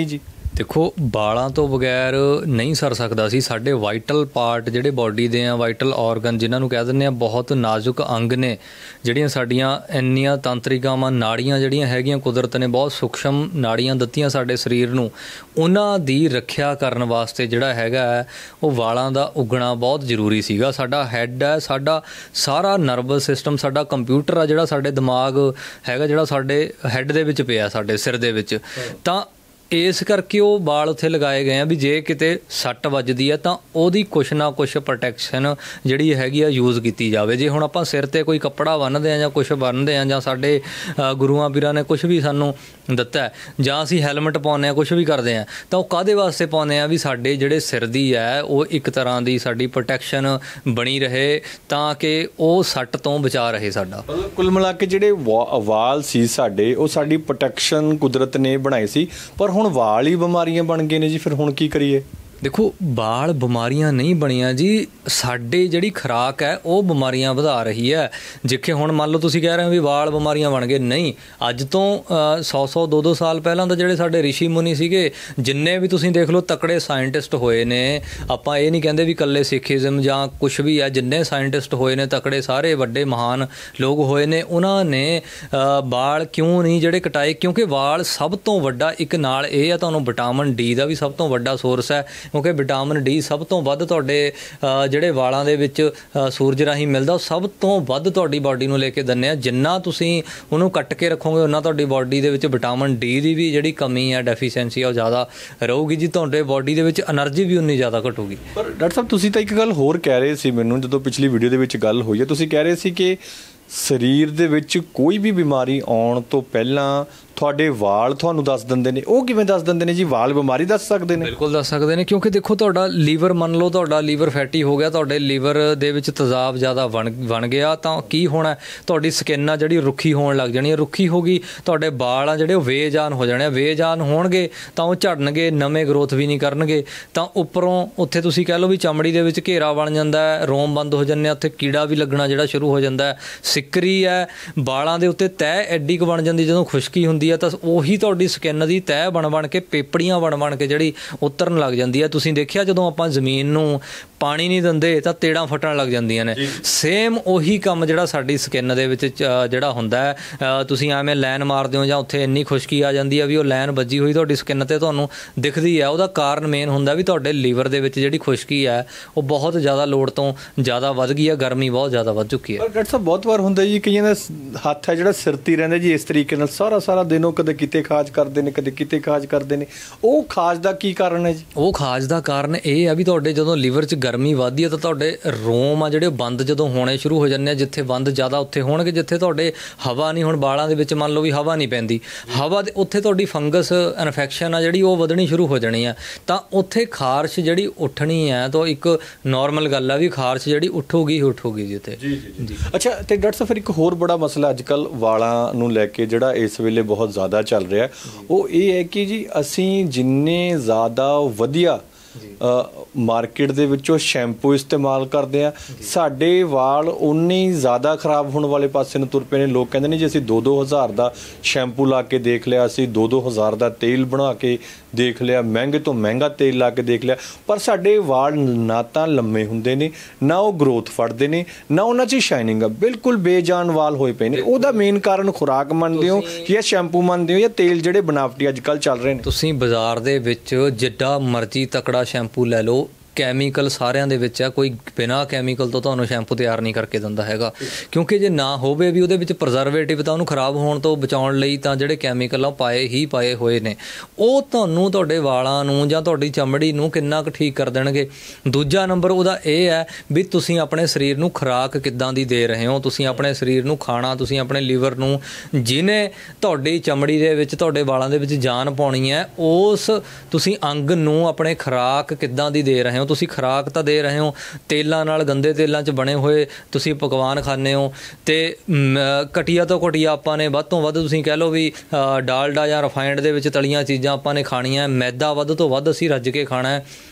B: ਦੇਖੋ ਵਾਲਾਂ ਤੋਂ ਬਗੈਰ ਨਹੀਂ ਸਰ ਸਕਦਾ ਸੀ। ਸਾਡੇ ਵਾਈਟਲ ਪਾਰਟ ਜਿਹੜੇ ਬਾਡੀ ਦੇ ਆ, ਵਾਈਟਲ ਆਰਗਨ ਜਿਨ੍ਹਾਂ ਨੂੰ ਕਹਿ ਦਿੰਦੇ ਆ, ਬਹੁਤ ਨਾਜ਼ੁਕ ਅੰਗ ਨੇ, ਜਿਹੜੀਆਂ ਸਾਡੀਆਂ ਇੰਨੀਆਂ ਤੰਤਰਿਕਾਵਾਂ ਨਾੜੀਆਂ ਜਿਹੜੀਆਂ ਹੈਗੀਆਂ ਕੁਦਰਤ ਨੇ ਬਹੁਤ ਸੂਖਸ਼ਮ ਨਾੜੀਆਂ ਦਿੱਤੀਆਂ ਸਾਡੇ ਸਰੀਰ ਨੂੰ, ਉਹਨਾਂ ਦੀ ਰੱਖਿਆ ਕਰਨ ਵਾਸਤੇ ਜਿਹੜਾ ਹੈਗਾ ਉਹ ਵਾਲਾਂ ਦਾ ਉੱਗਣਾ ਬਹੁਤ ਜ਼ਰੂਰੀ ਸੀਗਾ। ਸਾਡਾ ਹੈੱਡ ਹੈ, ਸਾਡਾ ਸਾਰਾ ਨਰਵਸ ਸਿਸਟਮ, ਸਾਡਾ ਕੰਪਿਊਟਰ ਆ ਜਿਹੜਾ ਸਾਡੇ ਦਿਮਾਗ ਹੈਗਾ, ਜਿਹੜਾ ਸਾਡੇ ਹੈੱਡ ਦੇ ਵਿੱਚ ਪਿਆ, ਸਾਡੇ ਸਿਰ ਦੇ ਵਿੱਚ, ਤਾਂ ਇਸ ਕਰਕੇ ਉਹ ਵਾਲ ਉੱਥੇ ਲਗਾਏ ਗਏ ਆ ਵੀ ਜੇ ਕਿਤੇ ਸੱਟ ਵੱਜਦੀ ਹੈ ਤਾਂ ਉਹਦੀ ਕੁਛ ਨਾ ਕੁਛ ਪ੍ਰੋਟੈਕਸ਼ਨ ਜਿਹੜੀ ਹੈਗੀ ਆ ਯੂਜ਼ ਕੀਤੀ ਜਾਵੇ। ਜੇ ਹੁਣ ਆਪਾਂ ਸਿਰ 'ਤੇ ਕੋਈ ਕੱਪੜਾ ਬੰਨ੍ਹਦੇ ਹਾਂ ਜਾਂ ਕੁਛ ਬੰਨ੍ਹਦੇ ਹਾਂ, ਜਾਂ ਸਾਡੇ ਗੁਰੂਆਂ ਪੀਰਾਂ ਨੇ ਕੁਛ ਵੀ ਸਾਨੂੰ ਦਿੱਤਾ, ਜਾਂ ਅਸੀਂ ਹੈਲਮਟ ਪਾਉਂਦੇ ਹਾਂ, ਕੁਛ ਵੀ ਕਰਦੇ ਹਾਂ, ਤਾਂ ਉਹ ਕਾਹਦੇ ਵਾਸਤੇ ਪਾਉਂਦੇ ਹਾਂ? ਵੀ ਸਾਡੇ ਜਿਹੜੇ ਸਿਰ ਦੀ ਹੈ ਉਹ ਇੱਕ ਤਰ੍ਹਾਂ ਦੀ ਸਾਡੀ ਪ੍ਰੋਟੈਕਸ਼ਨ ਬਣੀ ਰਹੇ, ਤਾਂ ਕਿ ਉਹ ਸੱਟ ਤੋਂ ਬਚਾ ਰਹੇ ਸਾਡਾ।
A: ਕੁੱਲ ਮਿਲਾ ਕੇ ਜਿਹੜੇ ਵਾਲ ਸੀ ਸਾਡੇ, ਉਹ ਸਾਡੀ ਪ੍ਰੋਟੈਕਸ਼ਨ ਕੁਦਰਤ ਨੇ ਬਣਾਈ ਸੀ, ਪਰ ਹੁਣ ਵਾਲ ਹੀ ਬਿਮਾਰੀਆਂ ਬਣ ਗਏ ਨੇ ਜੀ। ਫਿਰ ਹੁਣ ਕੀ ਕਰੀਏ?
B: ਦੇਖੋ, ਵਾਲ ਬਿਮਾਰੀਆਂ ਨਹੀਂ ਬਣੀਆਂ ਜੀ, ਸਾਡੇ ਜਿਹੜੀ ਖੁਰਾਕ ਹੈ ਉਹ ਬਿਮਾਰੀਆਂ ਵਧਾ ਰਹੀ ਹੈ। ਜਿੱਥੇ ਹੁਣ ਮੰਨ ਲਓ ਤੁਸੀਂ ਕਹਿ ਰਹੇ ਹੋ ਵੀ ਵਾਲ ਬਿਮਾਰੀਆਂ ਬਣ ਗਏ, ਨਹੀਂ। ਅੱਜ ਤੋਂ ਸੌ ਸੌ ਦੋ ਦੋ ਸਾਲ ਪਹਿਲਾਂ ਤਾਂ ਜਿਹੜੇ ਸਾਡੇ ਰਿਸ਼ੀ ਮੁਨੀ ਸੀਗੇ, ਜਿੰਨੇ ਵੀ ਤੁਸੀਂ ਦੇਖ ਲਓ ਤਕੜੇ ਸਾਇੰਟਿਸਟ ਹੋਏ ਨੇ, ਆਪਾਂ ਇਹ ਨਹੀਂ ਕਹਿੰਦੇ ਵੀ ਇਕੱਲੇ ਸਿੱਖੀਜ਼ਮ ਜਾਂ ਕੁਛ ਵੀ ਹੈ, ਜਿੰਨੇ ਸਾਇੰਟਿਸਟ ਹੋਏ ਨੇ ਤਕੜੇ, ਸਾਰੇ ਵੱਡੇ ਮਹਾਨ ਲੋਕ ਹੋਏ ਨੇ, ਉਹਨਾਂ ਨੇ ਵਾਲ ਕਿਉਂ ਨਹੀਂ ਜਿਹੜੇ ਕਟਾਏ? ਕਿਉਂਕਿ ਵਾਲ ਸਭ ਤੋਂ ਵੱਡਾ ਇੱਕ ਨਾਲ ਇਹ ਆ, ਤੁਹਾਨੂੰ ਵਿਟਾਮਿਨ ਡੀ ਦਾ ਵੀ ਸਭ ਤੋਂ ਵੱਡਾ ਸੋਰਸ ਹੈ, ਕਿਉਂਕਿ ਵਿਟਾਮਿਨ ਡੀ ਸਭ ਤੋਂ ਵੱਧ ਤੁਹਾਡੇ ਜਿਹੜੇ ਵਾਲਾਂ ਦੇ ਵਿੱਚ ਸੂਰਜ ਰਾਹੀਂ ਮਿਲਦਾ, ਉਹ ਸਭ ਤੋਂ ਵੱਧ ਤੁਹਾਡੀ ਬਾਡੀ ਨੂੰ ਲੈ ਕੇ ਦਿੰਦੇ ਆ। ਜਿੰਨਾ ਤੁਸੀਂ ਉਹਨੂੰ ਕੱਟ ਕੇ ਰੱਖੋਗੇ, ਉਹਨਾਂ ਤੁਹਾਡੀ ਬਾਡੀ ਦੇ ਵਿੱਚ ਵਿਟਾਮਿਨ ਡੀ ਦੀ ਵੀ ਜਿਹੜੀ ਕਮੀ ਹੈ, ਡੈਫੀਸ਼ੀਐਂਸੀ ਆ, ਉਹ ਜ਼ਿਆਦਾ ਰਹੂਗੀ ਜੀ। ਤੁਹਾਡੇ ਬਾਡੀ ਦੇ ਵਿੱਚ ਐਨਰਜੀ ਵੀ ਉਨੀ ਜ਼ਿਆਦਾ ਘਟੂਗੀ।
A: ਪਰ ਡਾਕਟਰ ਸਾਹਿਬ, ਤੁਸੀਂ ਤਾਂ ਇੱਕ ਗੱਲ ਹੋਰ ਕਹਿ ਰਹੇ ਸੀ ਮੈਨੂੰ, ਜਦੋਂ ਪਿਛਲੀ ਵੀਡੀਓ ਦੇ ਵਿੱਚ ਗੱਲ ਹੋਈ ਹੈ, ਤੁਸੀਂ ਕਹਿ ਰਹੇ ਸੀ ਕਿ ਸਰੀਰ ਦੇ ਵਿੱਚ ਕੋਈ ਵੀ ਬਿਮਾਰੀ ਆਉਣ ਤੋਂ ਪਹਿਲਾਂ ਤੁਹਾਡੇ ਵਾਲ ਤੁਹਾਨੂੰ ਦੱਸ ਦਿੰਦੇ ਨੇ। ਉਹ ਕਿਵੇਂ ਦੱਸ ਦਿੰਦੇ ਨੇ ਜੀ? ਵਾਲ ਬਿਮਾਰੀ ਦੱਸ ਸਕਦੇ ਨੇ?
B: ਬਿਲਕੁਲ ਦੱਸ ਸਕਦੇ ਨੇ, ਕਿਉਂਕਿ ਦੇਖੋ ਤੁਹਾਡਾ ਲੀਵਰ, ਮੰਨ ਲਓ ਤੁਹਾਡਾ ਲੀਵਰ ਫੈਟੀ ਹੋ ਗਿਆ, ਤੁਹਾਡੇ ਲੀਵਰ ਦੇ ਵਿੱਚ ਤੇਜ਼ਾਬ ਜ਼ਿਆਦਾ ਬਣ ਬਣ ਗਿਆ, ਤਾਂ ਕੀ ਹੋਣਾ? ਤੁਹਾਡੀ ਸਕਿਨ ਆ ਜਿਹੜੀ ਰੁੱਖੀ ਹੋਣ ਲੱਗ ਜਾਣੀ ਹੈ। ਰੁੱਖੀ ਹੋ ਗਈ, ਤੁਹਾਡੇ ਵਾਲ ਆ ਜਿਹੜੇ ਉਹ ਵੇਜਾਨ ਹੋ ਜਾਣੇ ਆ। ਵੇਜਾਨ ਹੋਣਗੇ ਤਾਂ ਉਹ ਝੜਨਗੇ, ਨਵੇਂ ਗਰੋਥ ਵੀ ਨਹੀਂ ਕਰਨਗੇ, ਤਾਂ ਉੱਪਰੋਂ ਉੱਥੇ ਤੁਸੀਂ ਕਹਿ ਲਓ ਵੀ ਚਮੜੀ ਦੇ ਵਿੱਚ ਘੇਰਾ ਬਣ ਜਾਂਦਾ ਹੈ, ਰੋਮ ਬੰਦ ਹੋ ਜਾਂਦੇ ਆ, ਉੱਥੇ ਕੀੜਾ ਵੀ ਲੱਗਣਾ ਜਿਹੜਾ ਸ਼ੁਰੂ ਹੋ ਜਾਂਦਾ ਹੈ। ਸਿੱਕਰੀ ਹੈ, ਵਾਲਾਂ ਦੇ ਉੱਤੇ ਤਹਿ ਐਡੀ ਕੁ ਬਣ ਜਾਂਦੀ ਜਦੋਂ ਖੁਸ਼ਕੀ ਹੁੰਦੀ ਹੈ, ਤਾਂ ਉਹੀ ਤੁਹਾਡੀ ਸਕਿਨ ਦੀ ਤਹਿ ਬਣ ਬਣ ਕੇ, ਪੇਪੜੀਆਂ ਬਣ ਬਣ ਕੇ ਜਿਹੜੀ ਉਤਰਨ ਲੱਗ ਜਾਂਦੀ ਹੈ। ਤੁਸੀਂ ਦੇਖਿਆ ਜਦੋਂ ਆਪਾਂ ਜ਼ਮੀਨ ਨੂੰ ਪਾਣੀ ਨਹੀਂ ਦਿੰਦੇ ਤਾਂ ਤੇੜਾਂ ਫਟਣ ਲੱਗ ਜਾਂਦੀਆਂ ਨੇ। ਸੇਮ ਉਹੀ ਕੰਮ ਜਿਹੜਾ ਸਾਡੀ ਸਕਿਨ ਦੇ ਵਿੱਚ ਜਿਹੜਾ ਹੁੰਦਾ ਹੈ, ਤੁਸੀਂ ਐਵੇਂ ਲਾਈਨ ਮਾਰਦੇ ਹੋ ਜਾਂ ਉੱਥੇ ਇੰਨੀ ਖੁਸ਼ਕੀ ਆ ਜਾਂਦੀ ਹੈ ਵੀ ਉਹ ਲਾਈਨ ਵੱਜੀ ਹੋਈ ਤੁਹਾਡੀ ਸਕਿਨ 'ਤੇ ਤੁਹਾਨੂੰ ਦਿਖਦੀ ਹੈ। ਉਹਦਾ ਕਾਰਨ ਮੇਨ ਹੁੰਦਾ ਵੀ ਤੁਹਾਡੇ ਲੀਵਰ ਦੇ ਵਿੱਚ ਜਿਹੜੀ ਖੁਸ਼ਕੀ ਹੈ ਉਹ ਬਹੁਤ ਜ਼ਿਆਦਾ ਲੋੜ ਤੋਂ ਜ਼ਿਆਦਾ ਵੱਧ ਗਈ ਹੈ, ਗਰਮੀ ਬਹੁਤ ਜ਼ਿਆਦਾ ਵੱਧ ਚੁੱਕੀ ਹੈ।
A: ਪਰ ਡਾਕਟਰ ਸਾਹਿਬ, ਬਹੁਤ ਵਾਰ ਹੁੰਦਾ ਜੀ, ਕਈਆਂ ਦਾ ਹੱਥ ਹੈ ਜਿਹੜਾ ਸਿਰ 'ਤੇ ਰਹਿੰਦਾ ਜੀ, ਇਸ ਤਰੀਕੇ ਨਾਲ ਸਾਰਾ ਸਾਰਾ ਦਿਨ ਉਹ ਕਦੇ ਕਿਤੇ ਖਾਜ ਕਰਦੇ ਨੇ, ਕਦੇ ਕਿਤੇ ਖਾਜ ਕਰਦੇ ਨੇ। ਉਹ ਖਾਜ ਦਾ ਕੀ ਕਾਰਨ ਹੈ ਜੀ? ਉਹ
B: ਖਾਜ ਦਾ ਕਾਰਨ ਇਹ ਆ ਵੀ ਤੁਹਾਡੇ ਜਦੋਂ ਲੀਵਰ 'ਚ ਗਰਮੀ ਵੱਧਦੀ ਹੈ ਤਾਂ ਤੁਹਾਡੇ ਰੋਮ ਆ ਜਿਹੜੇ ਬੰਦ ਜਦੋਂ ਹੋਣੇ ਸ਼ੁਰੂ ਹੋ ਜਾਂਦੇ ਆ। ਜਿੱਥੇ ਬੰਦ ਜ਼ਿਆਦਾ ਉੱਥੇ ਹੋਣਗੇ, ਜਿੱਥੇ ਤੁਹਾਡੇ ਹਵਾ ਨਹੀਂ, ਹੁਣ ਵਾਲਾਂ ਦੇ ਵਿੱਚ ਮੰਨ ਲਓ ਵੀ ਹਵਾ ਨਹੀਂ ਪੈਂਦੀ, ਹਵਾ ਦੇ ਉੱਥੇ ਤੁਹਾਡੀ ਫੰਗਸ ਇਨਫੈਕਸ਼ਨ ਆ ਜਿਹੜੀ ਉਹ ਵਧਣੀ ਸ਼ੁਰੂ ਹੋ ਜਾਣੀ ਆ, ਤਾਂ ਉੱਥੇ ਖਾਰਸ਼ ਜਿਹੜੀ ਉੱਠਣੀ ਹੈ। ਤਾਂ ਇੱਕ ਨੋਰਮਲ ਗੱਲ ਆ ਵੀ ਖਾਰਸ਼ ਜਿਹੜੀ ਉੱਠੂਗੀ ਹੀ ਉੱਠੂਗੀ ਜੀ ਉੱਥੇ।
A: ਜੀ ਜੀ ਜੀ। ਅੱਛਾ, ਤੇ ਡਾਕਟਰ ਸਾਹਿਬ, ਫਿਰ ਇੱਕ ਹੋਰ ਬੜਾ ਮਸਲਾ ਅੱਜ ਕੱਲ੍ਹ ਵਾਲਾਂ ਨੂੰ ਲੈ ਕੇ ਜਿਹੜਾ ਇਸ ਵੇਲੇ ਬਹੁਤ ਜ਼ਿਆਦਾ ਚੱਲ ਰਿਹਾ, ਉਹ ਇਹ ਹੈ ਕਿ ਜੀ ਅਸੀਂ ਜਿੰਨੇ ਜ਼ਿਆਦਾ ਵਧੀਆ ਮਾਰਕੀਟ ਦੇ ਵਿੱਚੋਂ ਸ਼ੈਂਪੂ ਇਸਤੇਮਾਲ ਕਰਦੇ ਆ, ਸਾਡੇ ਵਾਲ ਉਨੇ ਹੀ ਜ਼ਿਆਦਾ ਖਰਾਬ ਹੋਣ ਵਾਲੇ ਪਾਸੇ ਨੂੰ ਤੁਰ ਪਏ ਨੇ। ਲੋਕ ਕਹਿੰਦੇ ਨੇ ਜੀ ਅਸੀਂ ਦੋ ਦੋ ਹਜ਼ਾਰ ਦਾ ਸ਼ੈਂਪੂ ਲਾ ਕੇ ਦੇਖ ਲਿਆ, ਅਸੀਂ ਦੋ ਦੋ ਹਜ਼ਾਰ ਦਾ ਤੇਲ ਬਣਾ ਕੇ ਦੇਖ ਲਿਆ, ਮਹਿੰਗੇ ਤੋਂ ਮਹਿੰਗਾ ਤੇਲ ਲਾ ਕੇ ਦੇਖ ਲਿਆ, ਪਰ ਸਾਡੇ ਵਾਲ ਨਾ ਤਾਂ ਲੰਮੇ ਹੁੰਦੇ ਨੇ, ਨਾ ਉਹ ਗਰੋਥ ਫੜਦੇ ਨੇ, ਨਾ ਉਹਨਾਂ 'ਚ ਸ਼ਾਈਨਿੰਗ ਆ, ਬਿਲਕੁਲ ਬੇਜਾਨ ਵਾਲ ਹੋਏ ਪਏ ਨੇ। ਉਹਦਾ ਮੇਨ ਕਾਰਨ ਖੁਰਾਕ ਮੰਨਦੇ ਹੋ ਜਾਂ ਸ਼ੈਂਪੂ ਮੰਨਦੇ ਹੋ ਜਾਂ ਤੇਲ ਜਿਹੜੇ ਬਣਾਵਟੀ ਅੱਜ ਕੱਲ੍ਹ ਚੱਲ ਰਹੇ ਨੇ?
B: ਤੁਸੀਂ ਬਾਜ਼ਾਰ ਦੇ ਵਿੱਚ ਜਿੱਡਾ ਮਰਜ਼ੀ ਤਕੜਾ ਸ਼ੈਂਪੂ ਲੈ ਲਓ, ਕੈਮੀਕਲ ਸਾਰਿਆਂ ਦੇ ਵਿੱਚ ਆ, ਕੋਈ ਬਿਨਾਂ ਕੈਮੀਕਲ ਤੋਂ ਤੁਹਾਨੂੰ ਸ਼ੈਂਪੂ ਤਿਆਰ ਨਹੀਂ ਕਰਕੇ ਦਿੰਦਾ ਹੈਗਾ। ਕਿਉਂਕਿ ਜੇ ਨਾ ਹੋਵੇ ਵੀ ਉਹਦੇ ਵਿੱਚ ਪ੍ਰਜ਼ਰਵੇਟਿਵ, ਤਾਂ ਉਹਨੂੰ ਖਰਾਬ ਹੋਣ ਤੋਂ ਬਚਾਉਣ ਲਈ ਤਾਂ ਜਿਹੜੇ ਕੈਮੀਕਲ ਆ ਉਹ ਪਾਏ ਹੀ ਪਾਏ ਹੋਏ ਨੇ। ਉਹ ਤੁਹਾਨੂੰ ਤੁਹਾਡੇ ਵਾਲਾਂ ਨੂੰ ਜਾਂ ਤੁਹਾਡੀ ਚਮੜੀ ਨੂੰ ਕਿੰਨਾ ਕੁ ਠੀਕ ਕਰ ਦੇਣਗੇ। ਦੂਜਾ ਨੰਬਰ ਉਹਦਾ ਇਹ ਹੈ ਵੀ ਤੁਸੀਂ ਆਪਣੇ ਸਰੀਰ ਨੂੰ ਖੁਰਾਕ ਕਿੱਦਾਂ ਦੀ ਦੇ ਰਹੇ ਹੋ। ਤੁਸੀਂ ਆਪਣੇ ਸਰੀਰ ਨੂੰ ਖਾਣਾ, ਤੁਸੀਂ ਆਪਣੇ ਲੀਵਰ ਨੂੰ, ਜਿਹਨੇ ਤੁਹਾਡੀ ਚਮੜੀ ਦੇ ਵਿੱਚ, ਤੁਹਾਡੇ ਵਾਲਾਂ ਦੇ ਵਿੱਚ ਜਾਨ ਪਾਉਣੀ ਹੈ, ਉਸ ਤੁਸੀਂ ਅੰਗ ਨੂੰ ਆਪਣੇ ਖੁਰਾਕ ਕਿੱਦਾਂ ਦੀ ਦੇ ਰਹੇ ਹੋ। ਤੁਸੀਂ ਖੁਰਾਕ ਤਾਂ ਦੇ ਰਹੇ ਹੋ, ਤੇਲਾਂ ਨਾਲ, ਗੰਦੇ ਤੇਲਾਂ 'ਚ ਬਣੇ ਹੋਏ ਤੁਸੀਂ ਪਕਵਾਨ ਖਾਂਦੇ ਹੋ, ਤੇ ਘਟੀਆ ਤੋਂ ਘਟੀਆ ਆਪਾਂ ਨੇ ਵੱਧ ਤੋਂ ਵੱਧ ਤੁਸੀਂ ਕਹਿ ਲਓ ਵੀ ਡਾਲਡਾ ਜਾਂ ਰਿਫਾਈਨਡ ਦੇ ਵਿੱਚ ਤਲੀਆਂ ਚੀਜ਼ਾਂ ਆਪਾਂ ਨੇ ਖਾਣੀਆਂ। ਮੈਦਾ ਵੱਧ ਤੋਂ ਵੱਧ ਅਸੀਂ ਰੱਜ ਕੇ ਖਾਣਾ ਹੈ।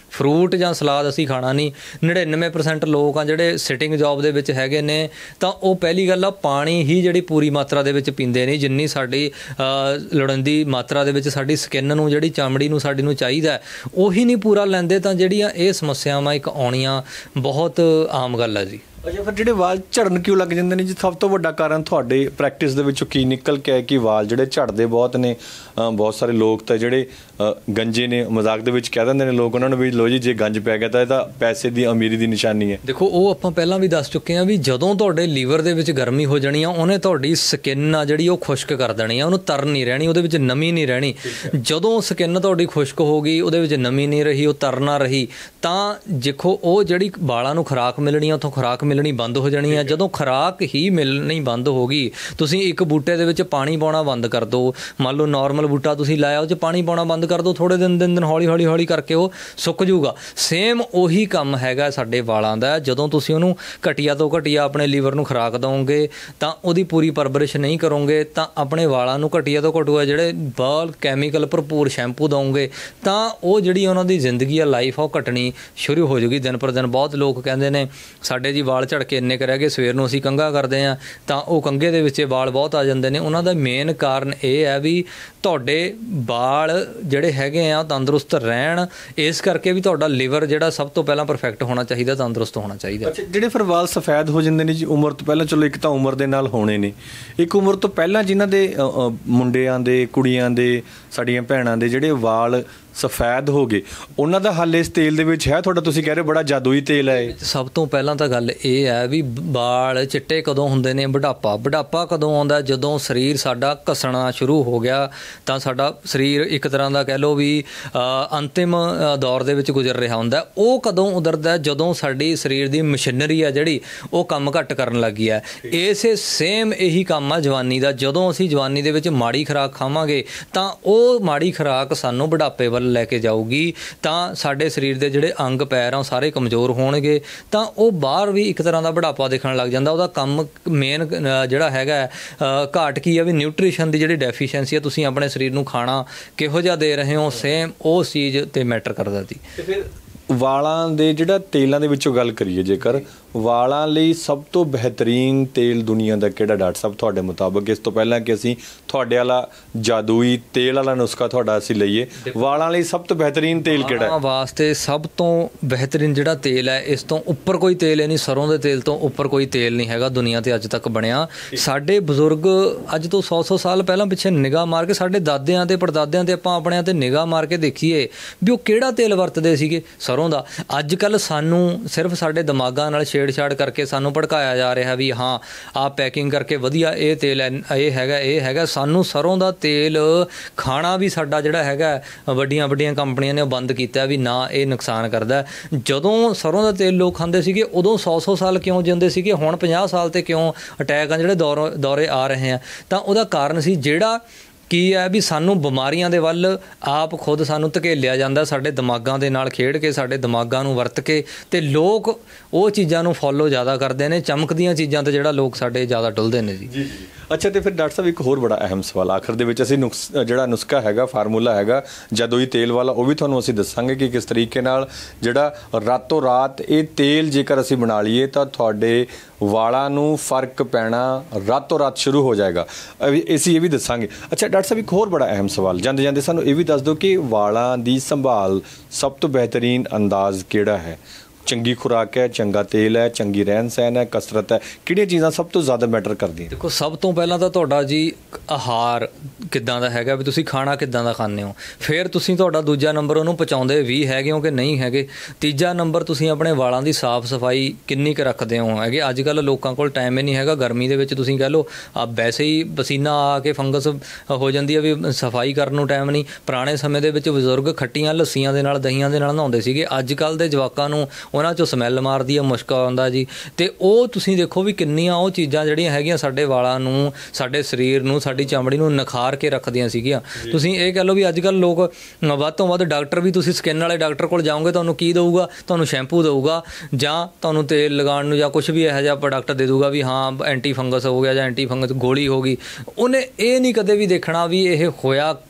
B: ਫਰੂਟ ਜਾਂ ਸਲਾਦ ਅਸੀਂ ਖਾਣਾ ਨਹੀਂ। ਨੜਿਨਵੇਂ ਪਰਸੈਂਟ ਲੋਕ ਆ ਜਿਹੜੇ ਸਿਟਿੰਗ ਜੌਬ ਦੇ ਵਿੱਚ ਹੈਗੇ ਨੇ, ਤਾਂ ਉਹ ਪਹਿਲੀ ਗੱਲ ਆ ਪਾਣੀ ਹੀ ਜਿਹੜੀ ਪੂਰੀ ਮਾਤਰਾ ਦੇ ਵਿੱਚ ਪੀਂਦੇ ਨਹੀਂ, ਜਿੰਨੀ ਸਾਡੀ ਲੋੜੀਂਦੀ ਮਾਤਰਾ ਦੇ ਵਿੱਚ ਸਾਡੀ ਸਕਿਨ ਨੂੰ, ਜਿਹੜੀ ਚਮੜੀ ਨੂੰ ਸਾਡੀ ਨੂੰ ਚਾਹੀਦਾ, ਉਹੀ ਨਹੀਂ ਪੂਰਾ ਲੈਂਦੇ, ਤਾਂ ਜਿਹੜੀਆਂ ਇਹ ਸਮੱਸਿਆਵਾਂ ਇੱਕ ਆਉਣੀਆਂ ਬਹੁਤ ਆਮ ਗੱਲ ਹੈ ਜੀ।
A: ਅੱਛਾ, ਫਿਰ ਜਿਹੜੇ ਵਾਲ ਝੜਨ ਕਿਉਂ ਲੱਗ ਜਾਂਦੇ ਨੇ ਜੀ? ਸਭ ਤੋਂ ਵੱਡਾ ਕਾਰਨ ਤੁਹਾਡੇ ਪ੍ਰੈਕਟਿਸ ਦੇ ਵਿੱਚੋਂ ਕੀ ਨਿਕਲ ਕੇ ਆਇਆ ਕਿ ਵਾਲ ਜਿਹੜੇ ਝੜਦੇ ਬਹੁਤ ਨੇ? ਬਹੁਤ ਸਾਰੇ ਲੋਕ ਤਾਂ ਜਿਹੜੇ ਗੰਜੇ ਨੇ, ਮਜ਼ਾਕ ਦੇ ਵਿੱਚ ਕਹਿ ਦਿੰਦੇ ਨੇ ਲੋਕ ਉਹਨਾਂ ਨੂੰ ਵੀ, ਲੋ ਜੀ ਜੇ ਗੰਜ ਪੈ ਗਿਆ ਤਾਂ ਇਹ ਤਾਂ ਪੈਸੇ ਦੀ ਅਮੀਰੀ ਦੀ ਨਿਸ਼ਾਨੀ ਹੈ।
B: ਦੇਖੋ, ਉਹ ਆਪਾਂ ਪਹਿਲਾਂ ਵੀ ਦੱਸ ਚੁੱਕੇ ਹਾਂ ਵੀ ਜਦੋਂ ਤੁਹਾਡੇ ਲੀਵਰ ਦੇ ਵਿੱਚ ਗਰਮੀ ਹੋ ਜਾਣੀ ਆ, ਉਹਨੇ ਤੁਹਾਡੀ ਸਕਿਨ ਆ ਜਿਹੜੀ ਉਹ ਖੁਸ਼ਕ ਕਰ ਦੇਣੀ ਆ, ਉਹਨੂੰ ਤਰ ਨਹੀਂ ਰਹਿਣੀ, ਉਹਦੇ ਵਿੱਚ ਨਮੀ ਨਹੀਂ ਰਹਿਣੀ। ਜਦੋਂ ਸਕਿਨ ਤੁਹਾਡੀ ਖੁਸ਼ਕ ਹੋ ਗਈ, ਉਹਦੇ ਵਿੱਚ ਨਮੀ ਨਹੀਂ ਰਹੀ, ਉਹ ਤਰ ਨਾ ਰਹੀ, ਤਾਂ ਦੇਖੋ ਉਹ ਜਿਹੜੀ ਵਾਲਾਂ ਨੂੰ ਖੁਰਾਕ ਮਿਲਣੀ ਆ, ਉੱਥੋਂ ਖੁਰਾਕ ਮਿਲਣੀ ਬੰਦ ਹੋ ਜਾਣੀ ਆ। ਜਦੋਂ ਖੁਰਾਕ ਹੀ ਮਿਲਣੀ ਬੰਦ ਹੋ ਗਈ, ਤੁਸੀਂ ਇੱਕ ਬੂਟੇ ਦੇ ਵਿੱਚ ਪਾਣੀ ਪਾਉਣਾ ਬੰਦ ਕਰ ਦਿਓ। ਮੰਨ ਲਓ ਨੋਰਮਲ ਬੂਟਾ ਤੁਸੀਂ ਲਾਇਆ, ਉਹ 'ਚ ਪਾਣੀ ਪਾਉਣਾ ਬੰਦ ਕਰ ਦਿਓ, ਥੋੜ੍ਹੇ ਦਿਨ ਦਿਨ ਦਿਨ ਹੌਲੀ ਹੌਲੀ ਹੌਲੀ ਕਰਕੇ ਉਹ ਸੁੱਕ ਜੂਗਾ। ਸੇਮ ਉਹੀ ਕੰਮ ਹੈਗਾ ਸਾਡੇ ਵਾਲਾਂ ਦਾ। ਜਦੋਂ ਤੁਸੀਂ ਉਹਨੂੰ ਘਟੀਆ ਤੋਂ ਘਟੀਆ ਆਪਣੇ ਲੀਵਰ ਨੂੰ ਖੁਰਾਕ ਦਿਓਗੇ, ਤਾਂ ਉਹਦੀ ਪੂਰੀ ਪਰਵਰਿਸ਼ ਨਹੀਂ ਕਰੋਗੇ, ਤਾਂ ਆਪਣੇ ਵਾਲਾਂ ਨੂੰ ਘਟੀਆ ਤੋਂ ਘਟੂਆ ਜਿਹੜੇ ਬਹੁਤ ਕੈਮੀਕਲ ਭਰਪੂਰ ਸ਼ੈਂਪੂ ਦਿਓਗੇ, ਤਾਂ ਉਹ ਜਿਹੜੀ ਉਹਨਾਂ ਦੀ ਜ਼ਿੰਦਗੀ ਆ, ਲਾਈਫ ਆ, ਉਹ ਘਟਣੀ ਸ਼ੁਰੂ ਹੋ ਜੂਗੀ ਦਿਨ ਪਰ ਦਿਨ। ਬਹੁਤ ਲੋਕ ਕਹਿੰਦੇ ਨੇ ਸਾਡੇ ਜੀ ਵਾਲ ਝੜ ਕੇ ਇੰਨੇ ਕੁ ਰਹਿ ਗਏ, ਸਵੇਰ ਨੂੰ ਅਸੀਂ ਕੰਘਾ ਕਰਦੇ ਹਾਂ ਤਾਂ ਉਹ ਕੰਘੇ ਦੇ ਵਿੱਚ ਵਾਲ ਬਹੁਤ ਆ ਜਾਂਦੇ ਨੇ। ਉਹਨਾਂ ਦਾ ਮੇਨ ਕਾਰਨ ਇਹ ਹੈ ਵੀ ਤੁਹਾਡੇ ਵਾਲ ਜਿਹੜੇ ਹੈਗੇ ਆ ਤੰਦਰੁਸਤ ਰਹਿਣ, ਇਸ ਕਰਕੇ ਵੀ ਤੁਹਾਡਾ ਲਿਵਰ ਜਿਹੜਾ ਸਭ ਤੋਂ ਪਹਿਲਾਂ ਪਰਫੈਕਟ ਹੋਣਾ ਚਾਹੀਦਾ, ਤੰਦਰੁਸਤ ਹੋਣਾ ਚਾਹੀਦਾ।
A: ਅੱਛਾ, ਜਿਹੜੇ ਫਿਰ ਵਾਲ ਸਫੈਦ ਹੋ ਜਾਂਦੇ ਨੇ ਜੀ ਉਮਰ ਤੋਂ ਪਹਿਲਾਂ, ਚਲੋ ਇੱਕ ਤਾਂ ਉਮਰ ਦੇ ਨਾਲ ਹੋਣੇ ਨੇ, ਇੱਕ ਉਮਰ ਤੋਂ ਪਹਿਲਾਂ ਜਿਨ੍ਹਾਂ ਦੇ ਮੁੰਡਿਆਂ ਦੇ, ਕੁੜੀਆਂ ਦੇ, ਸਾਡੀਆਂ ਭੈਣਾਂ ਦੇ ਜਿਹੜੇ ਵਾਲ ਸਫੈਦ ਹੋ ਗਏ, ਉਹਨਾਂ ਦਾ ਹੱਲ ਇਸ ਤੇਲ ਦੇ ਵਿੱਚ ਹੈ ਤੁਹਾਡਾ? ਤੁਸੀਂ ਕਹਿ ਰਹੇ ਬੜਾ ਜਾਦੂਈ ਤੇਲ ਹੈ ਇਹ।
B: ਸਭ ਤੋਂ ਪਹਿਲਾਂ ਤਾਂ ਗੱਲ ਇਹ ਹੈ ਵੀ ਵਾਲ ਚਿੱਟੇ ਕਦੋਂ ਹੁੰਦੇ ਨੇ? ਬੁਢਾਪਾ। ਬੁਢਾਪਾ ਕਦੋਂ ਆਉਂਦਾ? ਜਦੋਂ ਸਰੀਰ ਸਾਡਾ ਘਸਣਾ ਸ਼ੁਰੂ ਹੋ ਗਿਆ, ਤਾਂ ਸਾਡਾ ਸਰੀਰ ਇੱਕ ਤਰ੍ਹਾਂ ਦਾ ਕਹਿ ਲਓ ਵੀ ਅੰਤਿਮ ਦੌਰ ਦੇ ਵਿੱਚ ਗੁਜ਼ਰ ਰਿਹਾ ਹੁੰਦਾ। ਉਹ ਕਦੋਂ ਉਤਰਦਾ? ਜਦੋਂ ਸਾਡੀ ਸਰੀਰ ਦੀ ਮਸ਼ੀਨਰੀ ਆ ਜਿਹੜੀ ਉਹ ਕੰਮ ਘੱਟ ਕਰਨ ਲੱਗੀ ਹੈ। ਇਸੇ ਸੇਮ ਇਹੀ ਕੰਮ ਆ ਜਵਾਨੀ ਦਾ। ਜਦੋਂ ਅਸੀਂ ਜਵਾਨੀ ਦੇ ਵਿੱਚ ਮਾੜੀ ਖੁਰਾਕ ਖਾਵਾਂਗੇ, ਤਾਂ ਉਹ ਮਾੜੀ ਖੁਰਾਕ ਸਾਨੂੰ ਬੁਢਾਪੇ ਵੱਲ ਲੈ ਕੇ ਜਾਊਗੀ, ਤਾਂ ਸਾਡੇ ਸਰੀਰ ਦੇ ਜਿਹੜੇ ਅੰਗ ਪੈਰ ਆ ਉਹ ਸਾਰੇ ਕਮਜ਼ੋਰ ਹੋਣਗੇ, ਤਾਂ ਉਹ ਬਾਹਰ ਵੀ ਇੱਕ ਤਰ੍ਹਾਂ ਦਾ ਬੁਢਾਪਾ ਦਿਖਣ ਲੱਗ ਜਾਂਦਾ। ਉਹਦਾ ਕੰਮ ਮੇਨ ਜਿਹੜਾ ਹੈਗਾ ਘਾਟ ਕੀ ਆ ਵੀ ਨਿਊਟ੍ਰੀਸ਼ਨ ਦੀ ਜਿਹੜੀ ਡੈਫੀਸ਼ੀਐਂਸੀ ਆ, ਤੁਸੀਂ ਆਪਣੇ ਸਰੀਰ ਨੂੰ ਖਾਣਾ ਕਿਹੋ ਜਿਹਾ ਦੇ ਰਹੇ ਹੋ, ਸੇਮ ਉਹ ਚੀਜ਼ 'ਤੇ ਮੈਟਰ ਕਰਦਾ ਸੀ।
A: ਤੇ ਫਿਰ ਵਾਲਾਂ ਦੇ ਜਿਹੜਾ ਤੇਲਾਂ ਦੇ ਵਿੱਚੋਂ ਗੱਲ ਕਰੀਏ, ਜੇਕਰ ਵਾਲਾਂ ਲਈ ਸਭ ਤੋਂ ਬਿਹਤਰੀਨ ਤੇਲ ਦੁਨੀਆ ਦਾ ਕਿਹੜਾ ਡਾਕਟਰ ਸਾਹਿਬ ਤੁਹਾਡੇ ਮੁਤਾਬਕ? ਇਸ ਤੋਂ ਪਹਿਲਾਂ ਕਿ ਅਸੀਂ ਤੁਹਾਡੇ ਵਾਲਾ ਜਾਦੂਈ ਤੇਲ ਵਾਲਾ ਨੁਸਖਾ ਤੁਹਾਡਾ ਅਸੀਂ ਲਈਏ, ਵਾਲਾਂ ਲਈ ਸਭ ਤੋਂ ਬਿਹਤਰੀਨ ਤੇਲ ਕਿਹੜਾ ਹੈ?
B: ਵਾਸਤੇ ਸਭ ਤੋਂ ਬਿਹਤਰੀਨ ਜਿਹੜਾ ਤੇਲ ਹੈ, ਇਸ ਤੋਂ ਉੱਪਰ ਕੋਈ ਤੇਲ ਨਹੀਂ, ਸਰੋਂ ਦੇ ਤੇਲ ਤੋਂ ਉੱਪਰ ਕੋਈ ਤੇਲ ਨਹੀਂ ਹੈਗਾ ਦੁਨੀਆ ਤੇ ਅੱਜ ਤੱਕ ਬਣਿਆ। ਸਾਡੇ ਬਜ਼ੁਰਗ ਅੱਜ ਤੋਂ ਸੌ ਸੌ ਸਾਲ ਪਹਿਲਾਂ ਪਿੱਛੇ ਨਿਗਾਹ ਮਾਰ ਕੇ, ਸਾਡੇ ਦਾਦਿਆਂ ਤੇ ਪੜਦਾਦਿਆਂ ਤੇ ਆਪਾਂ ਆਪਣਿਆਂ ਤੇ ਨਿਗਾਹ ਮਾਰ ਕੇ ਦੇਖੀਏ ਵੀ ਉਹ ਕਿਹੜਾ ਤੇਲ ਵਰਤਦੇ ਸੀਗੇ, ਸਰੋਂ ਦਾ। ਅੱਜ ਕੱਲ੍ਹ ਸਾਨੂੰ ਸਿਰਫ ਸਾਡੇ ਦਿਮਾਗਾਂ ਨਾਲ ਛੇੜਛਾੜ ਕਰਕੇ ਸਾਨੂੰ ਭੜਕਾਇਆ ਜਾ ਰਿਹਾ ਵੀ ਹਾਂ ਆਹ ਪੈਕਿੰਗ ਕਰਕੇ ਵਧੀਆ ਇਹ ਤੇਲ ਇਹ ਹੈਗਾ ਇਹ ਹੈਗਾ। ਸਾਨੂੰ ਸਰੋਂ ਦਾ ਤੇਲ ਖਾਣਾ ਵੀ ਸਾਡਾ ਜਿਹੜਾ ਹੈਗਾ ਵੱਡੀਆਂ ਵੱਡੀਆਂ ਕੰਪਨੀਆਂ ਨੇ ਉਹ ਬੰਦ ਕੀਤਾ ਵੀ ਨਾ, ਇਹ ਨੁਕਸਾਨ ਕਰਦਾ। ਜਦੋਂ ਸਰੋਂ ਦਾ ਤੇਲ ਲੋਕ ਖਾਂਦੇ ਸੀਗੇ ਉਦੋਂ ਸੌ ਸੌ ਸਾਲ ਕਿਉਂ ਜਿਉਂਦੇ ਸੀਗੇ, ਹੁਣ ਪੰਜਾਹ ਸਾਲ 'ਤੇ ਕਿਉਂ ਅਟੈਕ ਆ ਜਿਹੜੇ ਦੌਰ ਦੌਰੇ ਆ ਰਹੇ ਆ? ਤਾਂ ਉਹਦਾ ਕਾਰਨ ਸੀ ਜਿਹੜਾ ਕੀ ਹੈ ਵੀ ਸਾਨੂੰ ਬਿਮਾਰੀਆਂ ਦੇ ਵੱਲ ਆਪ ਖੁਦ ਸਾਨੂੰ ਧਕੇਲਿਆ ਜਾਂਦਾ, ਸਾਡੇ ਦਿਮਾਗਾਂ ਦੇ ਨਾਲ ਖੇਡ ਕੇ, ਸਾਡੇ ਦਿਮਾਗਾਂ ਨੂੰ ਵਰਤ ਕੇ, ਅਤੇ ਲੋਕ ਉਹ ਚੀਜ਼ਾਂ ਨੂੰ ਫੋਲੋ ਜ਼ਿਆਦਾ ਕਰਦੇ ਨੇ, ਚਮਕਦੀਆਂ ਚੀਜ਼ਾਂ 'ਤੇ ਜਿਹੜਾ ਲੋਕ ਸਾਡੇ ਜ਼ਿਆਦਾ ਡੁੱਲਦੇ ਨੇ ਜੀ। ਜੀ ਜੀ
A: ਅੱਛਾ, ਤੇ ਫਿਰ ਡਾਕਟਰ ਸਾਹਿਬ ਇੱਕ ਹੋਰ ਬੜਾ ਅਹਿਮ ਸਵਾਲ ਆਖਰ ਦੇ ਵਿੱਚ, ਅਸੀਂ ਨੁਕਸ ਜਿਹੜਾ ਨੁਸਖਾ ਹੈਗਾ, ਫਾਰਮੂਲਾ ਹੈਗਾ ਜਾਦੂਈ ਤੇਲ ਵਾਲਾ, ਉਹ ਵੀ ਤੁਹਾਨੂੰ ਅਸੀਂ ਦੱਸਾਂਗੇ ਕਿ ਕਿਸ ਤਰੀਕੇ ਨਾਲ ਜਿਹੜਾ ਰਾਤੋਂ ਰਾਤ ਇਹ ਤੇਲ ਜੇਕਰ ਅਸੀਂ ਬਣਾ ਲਈਏ ਤਾਂ ਤੁਹਾਡੇ ਵਾਲਾਂ ਨੂੰ ਫਰਕ ਪੈਣਾ ਰਾਤੋਂ ਰਾਤ ਸ਼ੁਰੂ ਹੋ ਜਾਏਗਾ, ਅਸੀਂ ਇਹ ਵੀ ਦੱਸਾਂਗੇ। ਅੱਛਾ ਡਾਕਟਰ ਸਾਹਿਬ, ਇੱਕ ਹੋਰ ਬੜਾ ਅਹਿਮ ਸਵਾਲ, ਜਾਂਦੇ ਜਾਂਦੇ ਸਾਨੂੰ ਇਹ ਵੀ ਦੱਸ ਦਿਓ ਕਿ ਵਾਲਾਂ ਦੀ ਸੰਭਾਲ ਸਭ ਤੋਂ ਬਿਹਤਰੀਨ ਅੰਦਾਜ਼ ਕਿਹੜਾ ਹੈ? ਚੰਗੀ ਖੁਰਾਕ ਹੈ, ਚੰਗਾ ਤੇਲ ਹੈ, ਚੰਗੀ ਰਹਿਣ ਸਹਿਣ ਹੈ, ਕਸਰਤ ਹੈ, ਕਿਹੜੀਆਂ ਚੀਜ਼ਾਂ ਸਭ ਤੋਂ ਜ਼ਿਆਦਾ ਮੈਟਰ ਕਰਦੀਆਂ?
B: ਦੇਖੋ, ਸਭ ਤੋਂ ਪਹਿਲਾਂ ਤਾਂ ਤੁਹਾਡਾ ਜੀ ਆਹਾਰ ਕਿੱਦਾਂ ਦਾ ਹੈਗਾ, ਵੀ ਤੁਸੀਂ ਖਾਣਾ ਕਿੱਦਾਂ ਦਾ ਖਾਂਦੇ ਹੋ। ਫਿਰ ਤੁਸੀਂ ਤੁਹਾਡਾ ਦੂਜਾ ਨੰਬਰ ਉਹਨੂੰ ਪਚਾਉਂਦੇ ਵੀ ਹੈਗੇ ਹੋ ਕਿ ਨਹੀਂ ਹੈਗੇ। ਤੀਜਾ ਨੰਬਰ ਤੁਸੀਂ ਆਪਣੇ ਵਾਲਾਂ ਦੀ ਸਾਫ਼ ਸਫਾਈ ਕਿੰਨੀ ਕੁ ਰੱਖਦੇ ਹੋ ਹੈਗੇ। ਅੱਜ ਕੱਲ੍ਹ ਲੋਕਾਂ ਕੋਲ ਟਾਈਮ ਹੀ ਨਹੀਂ ਹੈਗਾ। ਗਰਮੀ ਦੇ ਵਿੱਚ ਤੁਸੀਂ ਕਹਿ ਲਓ ਆ ਵੈਸੇ ਹੀ ਪਸੀਨਾ ਆ ਕੇ ਫੰਗਸ ਹੋ ਜਾਂਦੀ ਹੈ, ਵੀ ਸਫਾਈ ਕਰਨ ਨੂੰ ਟਾਈਮ ਨਹੀਂ। ਪੁਰਾਣੇ ਸਮੇਂ ਦੇ ਵਿੱਚ ਬਜ਼ੁਰਗ ਖੱਟੀਆਂ ਲੱਸੀਆਂ ਦੇ ਨਾਲ, ਦਹੀਆਂ ਦੇ ਨਾਲ ਨਹਾਉਂਦੇ ਸੀਗੇ। ਅੱਜ ਕੱਲ੍ਹ ਦੇ ਜਵਾਕਾਂ ਨੂੰ ਉਹਨਾਂ 'ਚੋਂ ਸਮੈਲ ਮਾਰਦੀ ਆ, ਮੁਸ਼ਕ ਆਉਂਦਾ ਜੀ। ਅਤੇ ਉਹ ਤੁਸੀਂ ਦੇਖੋ ਵੀ ਕਿੰਨੀਆਂ ਉਹ ਚੀਜ਼ਾਂ ਜਿਹੜੀਆਂ ਹੈਗੀਆਂ ਸਾਡੇ ਵਾਲਾਂ ਨੂੰ, ਸਾਡੇ ਸਰੀਰ ਨੂੰ, ਸਾਡੀ ਚਮੜੀ ਨੂੰ ਨਿਖਾਰ ਕੇ ਰੱਖਦੀਆਂ ਸੀਗੀਆਂ। ਤੁਸੀਂ ਇਹ ਕਹਿ ਲਓ ਵੀ ਅੱਜ ਕੱਲ੍ਹ ਲੋਕ ਵੱਧ ਤੋਂ ਵੱਧ ਡਾਕਟਰ ਵੀ, ਤੁਸੀਂ ਸਕਿਨ ਵਾਲੇ ਡਾਕਟਰ ਕੋਲ ਜਾਓਗੇ ਤੁਹਾਨੂੰ ਕੀ ਦੇਊਗਾ? ਤੁਹਾਨੂੰ ਸ਼ੈਂਪੂ ਦੇਊਗਾ ਜਾਂ ਤੁਹਾਨੂੰ ਤੇਲ ਲਗਾਉਣ ਨੂੰ ਜਾਂ ਕੁਛ ਵੀ ਇਹੋ ਜਿਹਾ ਪ੍ਰੋਡਕਟ ਦੇ ਦੂਗਾ ਵੀ ਹਾਂ ਐਂਟੀ ਫੰਗਸ ਹੋ ਗਿਆ ਜਾਂ ਐਂਟੀ ਫੰਗਸ ਗੋਲੀ ਹੋ ਗਈ। ਉਹਨੇ ਇਹ ਨਹੀਂ ਕਦੇ ਵੀ ਦੇਖਣਾ ਵੀ ਇਹ ਹੋਇਆ